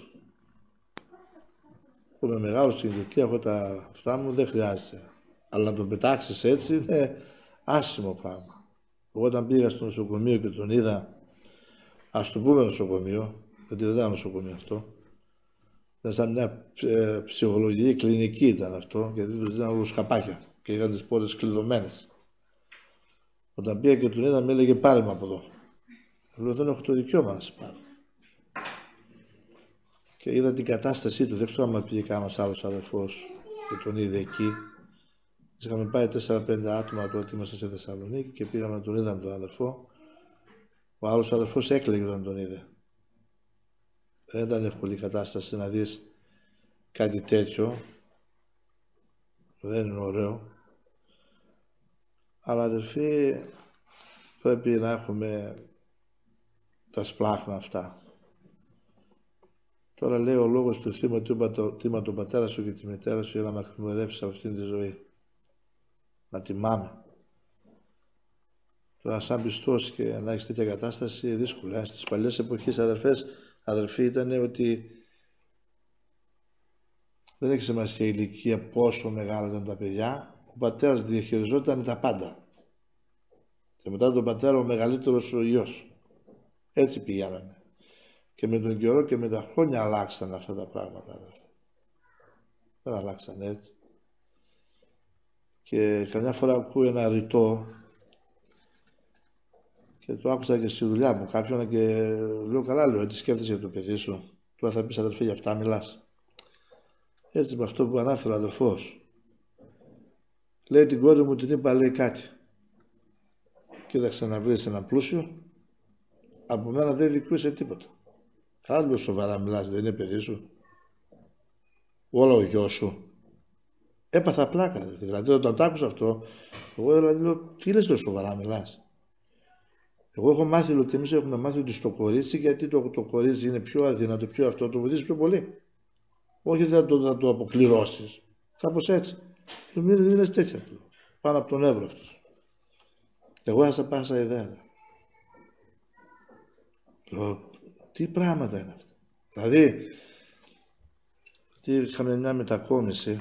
Εγώ είμαι μεγάλος στην ηλικία, έχω τα αυτά μου, δεν χρειάζεται. Αλλά να τον πετάξεις έτσι είναι άσχημο πράγμα. Εγώ όταν πήγα στο νοσοκομείο και τον είδα, ας το πούμε νοσοκομείο, γιατί δεν ήταν νοσοκομείο αυτό, ήταν σαν μια ψυχολογική κλινική ήταν αυτό, γιατί τους δίναν όλους χαπάκια και είχαν τις πόρτες κλειδωμένες. Όταν πήγα και τον είδα, με έλεγε πάρε με από εδώ. Εγώ δεν έχω το δικαίωμα να σε πάρω. Και είδα την κατάστασή του, δεν ξέρω αν πήγε κανένας άλλος αδερφός και τον είδε εκεί. Είχαμε πάει 4-5 άτομα τότε είμαστε στη Θεσσαλονίκη και πήγαμε να τον είδαμε τον αδερφό. Ο άλλος αδερφός έκλαιγε όταν τον είδε. Δεν ήταν εύκολη η κατάσταση να δεις κάτι τέτοιο. Δεν είναι ωραίο. Αλλά αδερφοί, πρέπει να έχουμε τα σπλάχνα αυτά. Τώρα λέει ο λόγος του θύμα τίμα τον πατέρα σου και τη μητέρα σου για να μακριμορεύσεις από αυτήν τη ζωή. Να τιμάμε. Τώρα σαν πιστός και να έχεις τέτοια κατάσταση δύσκολα. Στις παλιές εποχές αδερφοί ήταν ότι δεν έχει σημασία η ηλικία πόσο μεγάλα ήταν τα παιδιά. Ο πατέρας διαχειριζόταν τα πάντα. Και μετά τον πατέρα ο μεγαλύτερος ο Υιός. Έτσι πηγαίνανε. Και με τον καιρό και με τα χρόνια αλλάξαν αυτά τα πράγματα, αδερφοί. Δεν αλλάξαν έτσι. Και καμιά φορά ακούω ένα ρητό και το άκουσα και στη δουλειά μου κάποιον και λέω καλά, λέω, έτσι σκέφτεσαι για το παιδί σου. Τώρα θα πεις αδερφέ, για αυτά μιλάς. Έτσι με αυτό που ανάφερε ο αδερφός. Λέει την κόρη μου την είπα, λέει κάτι. Κοίταξε να βρεις ένα πλούσιο, από μένα δεν δικούσε τίποτα. Άλλο σοβαρά μιλάς, δεν είναι παιδί σου. Όλα ο γιος σου. Έπαθα πλάκα, δηλαδή όταν το άκουσα αυτό, εγώ δηλαδή λέω, τι λες λέω σοβαρά μιλάς. Εγώ έχω μάθει ότι εμείς έχουμε μάθει ότι στο κορίτσι, γιατί το κορίτσι είναι πιο αδύνατο, πιο αυτό, το βοηθήσει πιο πολύ. Όχι δεν θα το αποκληρώσεις. Κάπως έτσι. Του μήνες τέτοια του. Πάνω από τον Εύρο αυτός. Εγώ έζησα πάσα ιδέα. Λέω, τι πράγματα είναι αυτά. Δηλαδή, είχαμε μια μετακόμιση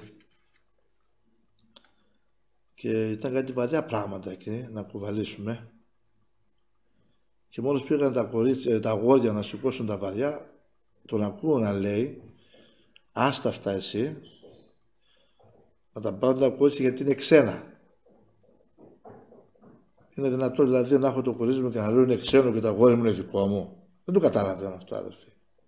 και ήταν κάτι βαριά πράγματα εκεί να κουβαλήσουμε και μόλις πήγαν τα αγόρια να σηκώσουν τα βαριά, τον ακούω να λέει, άστα αυτά εσύ, να τα πάρουν τα κορίτσια γιατί είναι ξένα. Είναι δυνατό δηλαδή να έχω το κορίτσι μου και να λέω είναι ξένο και το αγόρι μου είναι δικό μου. Δεν το καταλαβαίνω αυτό, αδερφοί.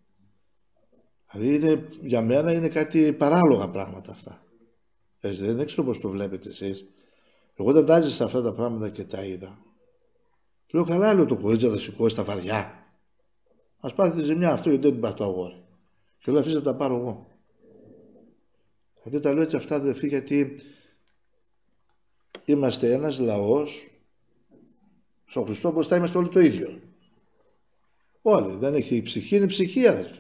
Δηλαδή για μένα είναι κάτι παράλογα πράγματα αυτά. Έτσι, δεν ξέρω πώς το βλέπετε εσείς. Εγώ όταν τάζεις σε αυτά τα πράγματα και τα είδα, λέω καλά, λέω το κορίτσι θα σηκώσει τα βαριά. Ας πάθει τη ζημιά αυτό γιατί δεν την πάθει το αγόρι. Και λέω αφήστε τα πάρω εγώ. Δηλαδή τα λέω έτσι αυτά, αδερφοί, γιατί είμαστε ένας λαός, στον Χριστό μπροστά είμαστε όλοι το ίδιο. Όλοι, δεν έχει ψυχή, είναι ψυχή, αδερφοί.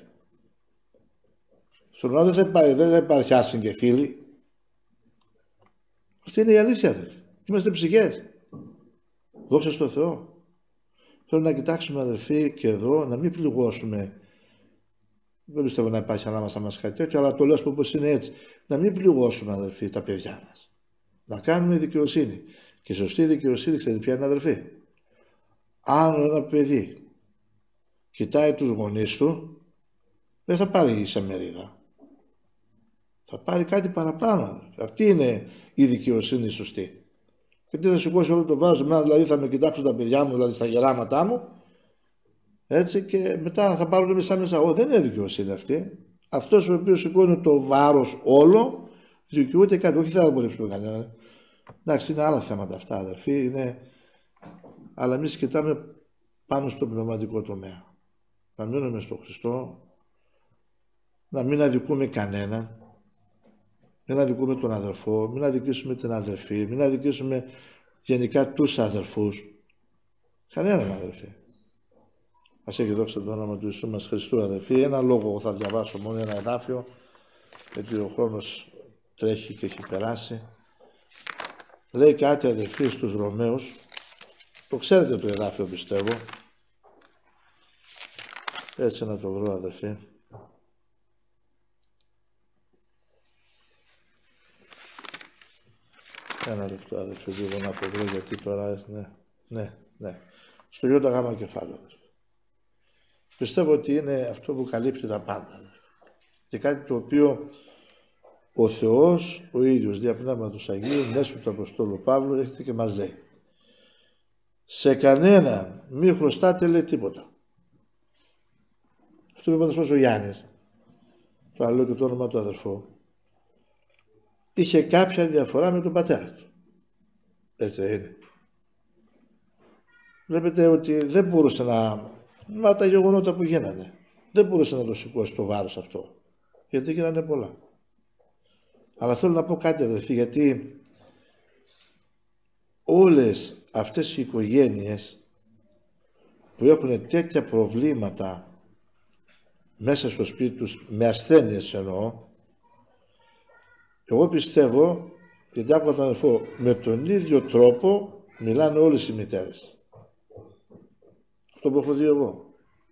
Στον άλλο δεν θα υπάρχει άρση και φίλοι. Αυτή είναι η αλήθεια, αδερφοί. Είμαστε ψυχές. Δόξα στον Θεό. Πρέπει να κοιτάξουμε, αδερφοί, και εδώ να μην πληγώσουμε. Δεν πιστεύω να υπάρχει ανάμεσα μας κάτι τέτοιο, αλλά το λέω όπως είναι έτσι. Να μην πληγώσουμε, αδερφοί, τα παιδιά μας. Να κάνουμε δικαιοσύνη. Και σωστή δικαιοσύνη, ξέρετε ποια είναι, αδερφοί. Αν ένα παιδί κοιτάει τους γονείς του, δεν θα πάρει ίσα μερίδα. Θα πάρει κάτι παραπάνω, αδερφοί. Αυτή είναι η δικαιοσύνη σωστή. Γιατί θα σηκώσει όλο το βάρος, δηλαδή θα με κοιτάξουν τα παιδιά μου, δηλαδή στα γεράματά μου, έτσι, και μετά θα πάρουν μέσα. Δεν είναι δικαιοσύνη αυτή. Αυτός ο οποίος σηκώνει το βάρος όλο, δικαιούται κάτι. Όχι, θα απορρίψουμε κανέναν. Εντάξει, είναι άλλα θέματα αυτά, αδερφοί, είναι... αλλά εμείς κοιτάμε πάνω στο πνευματικό τομέα. Να μείνουμε στον Χριστό, να μην αδικούμε κανέναν, μην αδικούμε τον αδερφό, μην αδικήσουμε την αδερφή, μην αδικήσουμε γενικά τους αδερφούς. Κανέναν, αδερφή. Ας έχει δόξα το όνομα του Ιησού μας Χριστού, αδερφοί. Ένα λόγο θα διαβάσω, μόνο ένα εδάφιο, γιατί ο χρόνος τρέχει και έχει περάσει. Λέει κάτι, αδερφοί, στους Ρωμαίους. Το ξέρετε το εδάφιο, πιστεύω. Έτσι να το βρω, αδερφοί. Ένα λεπτό, αδερφοί, λίγο να το βρω, γιατί τώρα... Ναι. Στο Ιώτα Γάμα κεφάλαιο, αδερφοί. Πιστεύω ότι είναι αυτό που καλύπτει τα πάντα, αδερφοί. Και κάτι το οποίο ο Θεός, ο ίδιος, δια Πνεύματος Αγίου, μέσω του Αποστόλου Παύλου, έρχεται και μας λέει. Σε κανένα μη χρωστάτε, λέει, τίποτα. Αυτό είπε ο αδερφός ο Γιάννης. Το άλλο και το όνομα του αδερφού. Είχε κάποια διαφορά με τον πατέρα του. Έτσι είναι. Βλέπετε ότι δεν μπορούσε να... τα γεγονότα που γίνανε. Δεν μπορούσε να το σηκώσει το βάρος αυτό. Γιατί γίνανε πολλά. Αλλά θέλω να πω κάτι, αδερφοί, γιατί όλες αυτές οι οικογένειες που έχουν τέτοια προβλήματα μέσα στο σπίτι τους, με ασθένειες εννοώ, εγώ πιστεύω, γιατί άκουγα τον αδερφό, με τον ίδιο τρόπο μιλάνε όλες οι μητέρες. Αυτό που έχω δει εγώ.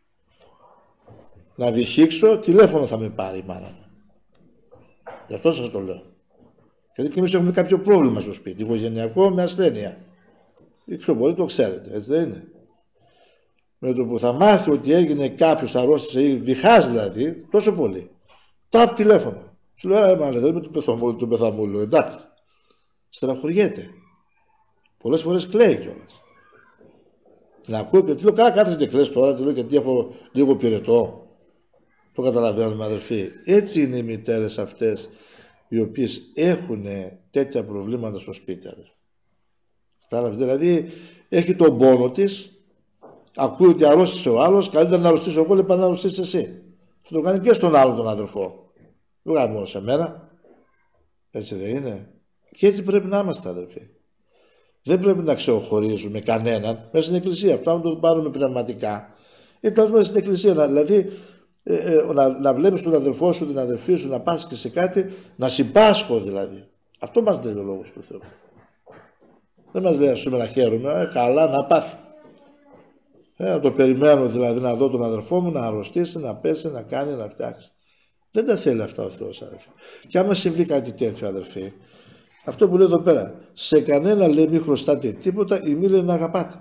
Να διχύξω, τηλέφωνο θα με πάρει η μάνα μου. Γι' αυτό σας το λέω. Γιατί και εμείς έχουμε κάποιο πρόβλημα στο σπίτι, οικογενειακό με ασθένεια. Ή πιο πολύ το ξέρετε, έτσι δεν είναι. Με το που θα μάθει ότι έγινε κάποιος αρρώστησε ή διχάζει δηλαδή, τόσο πολύ. Τάπ τηλέφωνο. Σου λέω, μα δεν είμαι του πεθαμούλου, εντάξει. Στεναχωριέται. Πολλές φορές κλαίει κιόλας. Την ακούω και του λέω, καλά κάθεσαι και κλαις τώρα, του λέω, γιατί έχω λίγο πυρετό. Το καταλαβαίνουμε, αδερφοί. Έτσι είναι οι μητέρες αυτές, οι οποίες έχουν τέτοια προβλήματα στο σπίτι, αδερφοί. Κατάλαβες, δηλαδή έχει τον πόνο της, ακούει ότι αρρώστησε ο άλλος, καλύτερα να αρρωστήσω εγώ, λέει, να αρρωστήσεις εσύ. Θα το κάνει και στον άλλον τον αδερφό. Δεν κάνει μόνο σε μένα. Έτσι δεν είναι. Και έτσι πρέπει να είμαστε, αδερφοί. Δεν πρέπει να ξεοχωρίζουμε κανέναν μέσα στην εκκλησία. Αυτό, αν το πάρουμε πνευματικά, ήταν μέσα στην εκκλησία. Δηλαδή, να βλέπεις τον αδερφό σου, την αδερφή σου, να πας και σε κάτι, να συμπάσχω δηλαδή. Αυτό μας λέει ο Λόγος του Θεού. Δεν μας λέει ας πούμε να χαίρομαι, καλά να πάθει. Να το περιμένω δηλαδή να δω τον αδερφό μου να αρρωστήσει, να πέσει, να κάνει, να φτιάξει. Δεν τα θέλει αυτά ο Θεός, αδερφοί. Και άμα συμβεί κάτι τέτοιο, αδερφοί, αυτό που λέει εδώ πέρα, σε κανένα λέει μη χρωστάτε τίποτα ή μη λέει να αγαπάτε.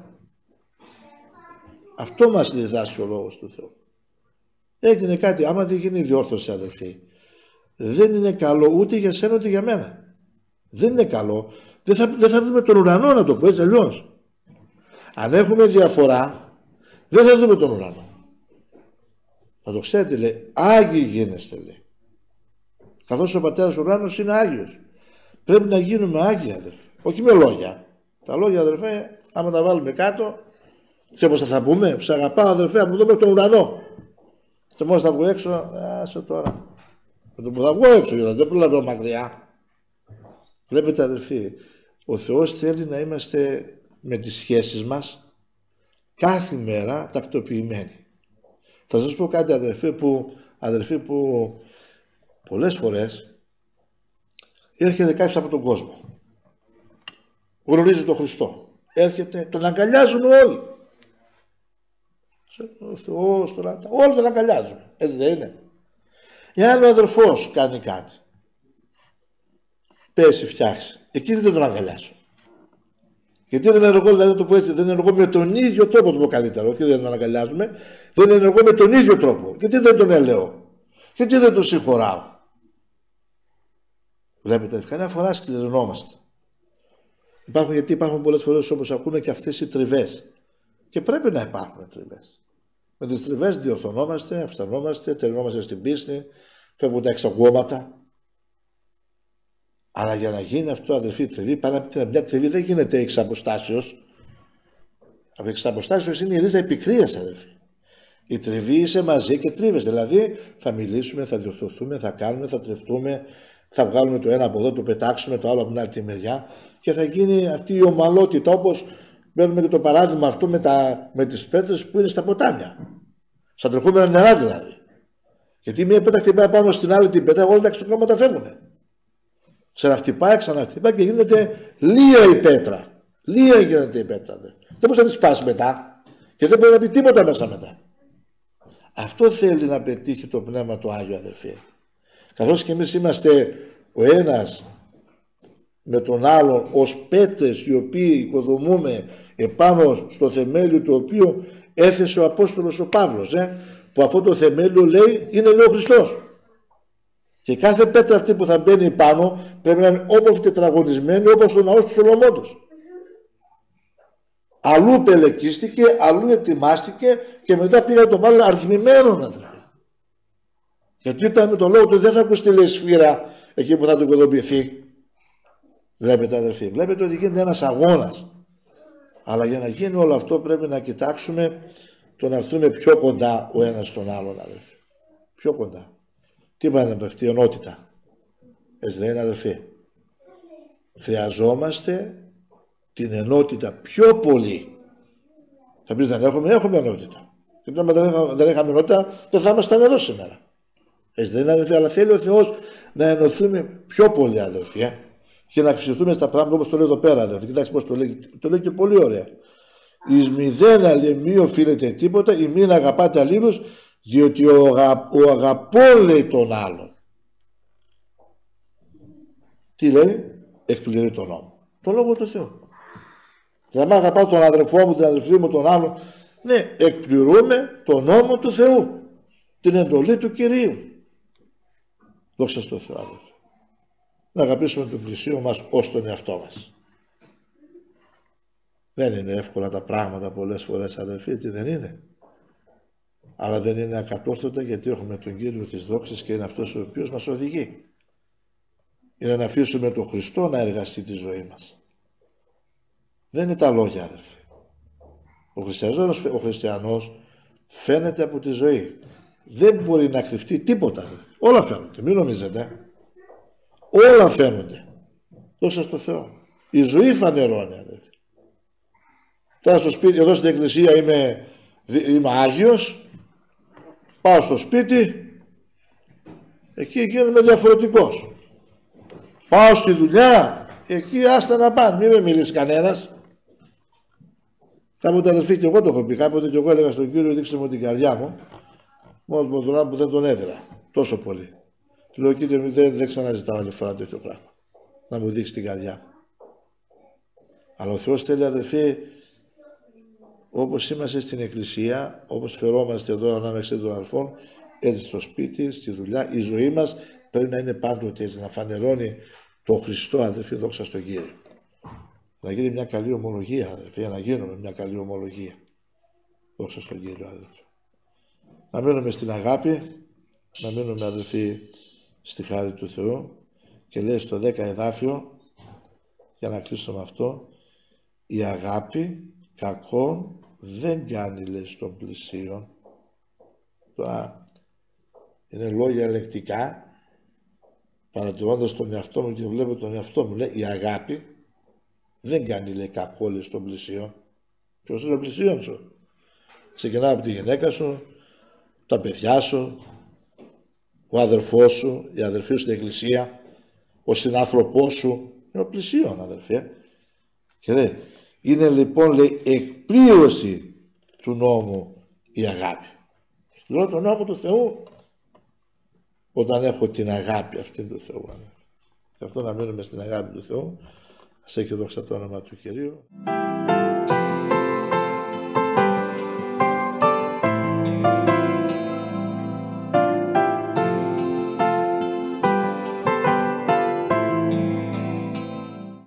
Αυτό μας διδάσκει ο Λόγος του Θεού. Έγινε κάτι, άμα δεν γίνει διόρθωση, αδερφοί, δεν είναι καλό ούτε για σένα ούτε για μένα. Δεν είναι καλό. Δεν θα δούμε τον ουρανό, να το πω έτσι αλλιώς. Αν έχουμε διαφορά, δεν θα δούμε τον ουρανό. Να το ξέρετε, λέει, Άγιοι γίνεστε, λέει. Καθώς ο Πατέρας Ουράνος είναι Άγιος. Πρέπει να γίνουμε Άγιοι, αδερφοί. Όχι με λόγια. Τα λόγια, αδερφέ, άμα τα βάλουμε κάτω, ξέρετε πώς θα πούμε, σ' αγαπάω, αδερφέ, από εδώ μέχρι τον ουρανό. Και μόλις θα βγω έξω, άσε τώρα. Με το που θα βγω έξω, γιατί δεν προλαβαίνω μακριά. Βλέπετε, αδερφοί, ο Θεός θέλει να είμαστε με τις σχέσεις μας κάθε μέρα τακτοποιημένοι. Θα σας πω κάτι, αδερφοί, που πολλές φορές έρχεται κάποιος από τον κόσμο. Γνωρίζει τον Χριστό. Έρχεται, τον αγκαλιάζουν όλοι. Όλοι τον αγκαλιάζουν. Έτσι δεν είναι? Εάν ο αδερφός κάνει κάτι, πέσει, φτιάξει, εκεί δεν τον αγκαλιάζουν. Γιατί δεν ενεργώ, δηλαδή το πω έτσι, δεν ενεργώ με τον ίδιο τρόπο, το πω καλύτερο. Όχι, δεν τον αγκαλιάζουμε, δεν ενεργώ με τον ίδιο τρόπο. Γιατί δεν τον ελέω, γιατί δεν τον συγχωράω. Βλέπετε, καμιά φορά σκληρωνόμαστε. Γιατί υπάρχουν πολλές φορές όπως ακούμε και αυτές οι τριβές. Και πρέπει να υπάρχουν τριβές. Με τις τριβές διορθωνόμαστε, αυστανόμαστε, τελειωνόμαστε στην πίστη, φεύγουν τα εξαγώματα. Αλλά για να γίνει αυτό, αδερφοί, τριβή, μια τριβή δεν γίνεται εξ αποστάσεως. Από εξ αποστάσεως είναι η ρίζα επικρίας, αδερφοί. Η τριβή είσαι μαζί και τρίβεσαι. Δηλαδή θα μιλήσουμε, θα διορθωθούμε, θα κάνουμε, θα τρεφτούμε, θα βγάλουμε το ένα από εδώ, το πετάξουμε το άλλο από την άλλη τη μεριά και θα γίνει αυτή η ομαλότητα, όπως παίρνουμε και το παράδειγμα αυτό με τις πέτρες που είναι στα ποτάμια. Στα τρεχούμενα νερά δηλαδή. Γιατί μία πέτρα χτυπάει πάνω στην άλλη την πέτρα, όλα τα εξωκόμματα φεύγουν. Ξαναχτυπάει, ξαναχτυπάει και γίνεται λία η πέτρα. Λία γίνεται η πέτρα. Δεν μπορεί να τη σπάσει μετά και δεν μπορεί να πει τίποτα μέσα μετά. Αυτό θέλει να πετύχει το Πνεύμα το Άγιο, αδερφοί. Καθώς και εμείς είμαστε ο ένας με τον άλλον ως πέτρες οι οποίοι οικοδομούμε επάνω στο θεμέλιο το οποίο έθεσε ο Απόστολος ο Παύλος, που αυτό το θεμέλιο λέει είναι λέει ο Χριστός. Και κάθε πέτρα αυτή που θα μπαίνει πάνω πρέπει να είναι όπως τετραγωνισμένη όπως ο ναός του Σολομώντος. Αλλού πελεκίστηκε, αλλού ετοιμάστηκε και μετά πήγα το βάλει αριθμημένο, αδερφοί. Γιατί ήταν με τον λόγο του δεν θα ακουστεί λέει σφύρα εκεί που θα το οικοδομηθεί. Βλέπετε, αδερφοί, βλέπετε ότι γίνεται ένας αγώνας. Αλλά για να γίνει όλο αυτό πρέπει να κοιτάξουμε το να έρθουμε πιο κοντά ο ένας στον άλλον, αδερφοί. Πιο κοντά. Τι πάνε με αυτή η ενότητα? Έτσι δεν είναι, αδερφοί? Χρειαζόμαστε την ενότητα πιο πολύ. Θα πεις δεν έχουμε ενότητα. Γιατί αν δεν είχαμε ενότητα δεν θα ήμασταν εδώ σήμερα. Έτσι δεν είναι, αδερφοί? Αλλά θέλει ο Θεός να ενωθούμε πιο πολύ, αδερφοί, και να αυξηθούμε στα πράγματα όπως το λέει εδώ πέρα, αδερφοί. Κοιτάξτε πώς το λέει. Το λέει και πολύ ωραία. Εις μηδένα λέει μη οφείλετε τίποτα ή μην αγαπάτε αλλήλους, διότι ο αγαπώ λέει τον άλλον. Τι λέει? Εκπληρεί τον νόμο. Το λόγο του Θεού. Δηλαδή αγαπάω τον αδερφό μου, την αδερφή μου, τον άλλον. Ναι, εκπληρούμε τον νόμο του Θεού. Την εντολή του Κυρίου. Δόξα τω Θεώ, αδερφοί. Να αγαπήσουμε τον πλησίο μας ως τον εαυτό μας. Δεν είναι εύκολα τα πράγματα πολλές φορές, αδερφοί, έτσι δεν είναι? Αλλά δεν είναι ακατόρθωτα γιατί έχουμε τον Κύριο της δόξης και είναι αυτός ο οποίος μας οδηγεί. Είναι να αφήσουμε τον Χριστό να εργαστεί τη ζωή μας. Δεν είναι τα λόγια, αδερφοί. Ο χριστιανός φαίνεται από τη ζωή. Δεν μπορεί να κρυφτεί τίποτα, αδερφοί. Όλα φαίνονται, μην νομίζετε. Όλα φαίνονται. Δόξα τω Θεώ. Η ζωή φανερώνει, αδερφοί. Τώρα στο σπίτι, εδώ στην εκκλησία είμαι Άγιος Πάω στο σπίτι, εκεί γίνομαι διαφορετικός. Πάω στη δουλειά, εκεί άστα να πάνε, μην με μιλήσει κανένας. Κάποτε αδελφοί και εγώ το έχω πει, κάποτε και εγώ έλεγα στον Κύριο δείξτε μου την καρδιά μου, μόνο με τον που δεν τον έδερα τόσο πολύ. Του λέω Κύριε μου δεν ξαναζητάω άλλη φορά τέτοιο πράγμα, να μου δείξει την καρδιά μου. Αλλά ο Θεός θέλει αδελφοί, όπως είμαστε στην εκκλησία, όπως φερόμαστε εδώ ανάμεσα των αδελφών, έτσι στο σπίτι, στη δουλειά, η ζωή μας πρέπει να είναι πάντοτε έτσι, να φανερώνει τον Χριστό αδελφοί, δόξα στον Κύριο. Να γίνει μια καλή ομολογία αδελφοί, να γίνουμε μια καλή ομολογία. Δόξα στον Κύριο αδελφοί. Να μείνουμε στην αγάπη, να μείνουμε αδελφοί στη χάρη του Θεού και λέει στο 10 εδάφιο, για να κλείσω με αυτό, η αγάπη κακόν δεν κάνει λέει στον πλησίον. Τώρα είναι λόγια ελεκτικά, παρατηρώντας τον εαυτό μου και βλέπω τον εαυτό μου, λέει η αγάπη δεν κάνει λέει κακό λέει στον πλησίον. Ποιος είναι ο πλησίον σου? Ξεκινάει από τη γυναίκα σου, τα παιδιά σου, ο αδερφός σου, η αδερφή σου στην εκκλησία, ο συνάνθρωπός σου, είναι ο πλησίον αδερφέ. Και λέει, είναι λοιπόν λέει εκπλήρωση του νόμου η αγάπη. Εκπληρώ τον νόμο του Θεού όταν έχω την αγάπη αυτή του Θεού. Γι' αυτό να μείνουμε στην αγάπη του Θεού. Ας έχει δόξα το όνομα του Κυρίου.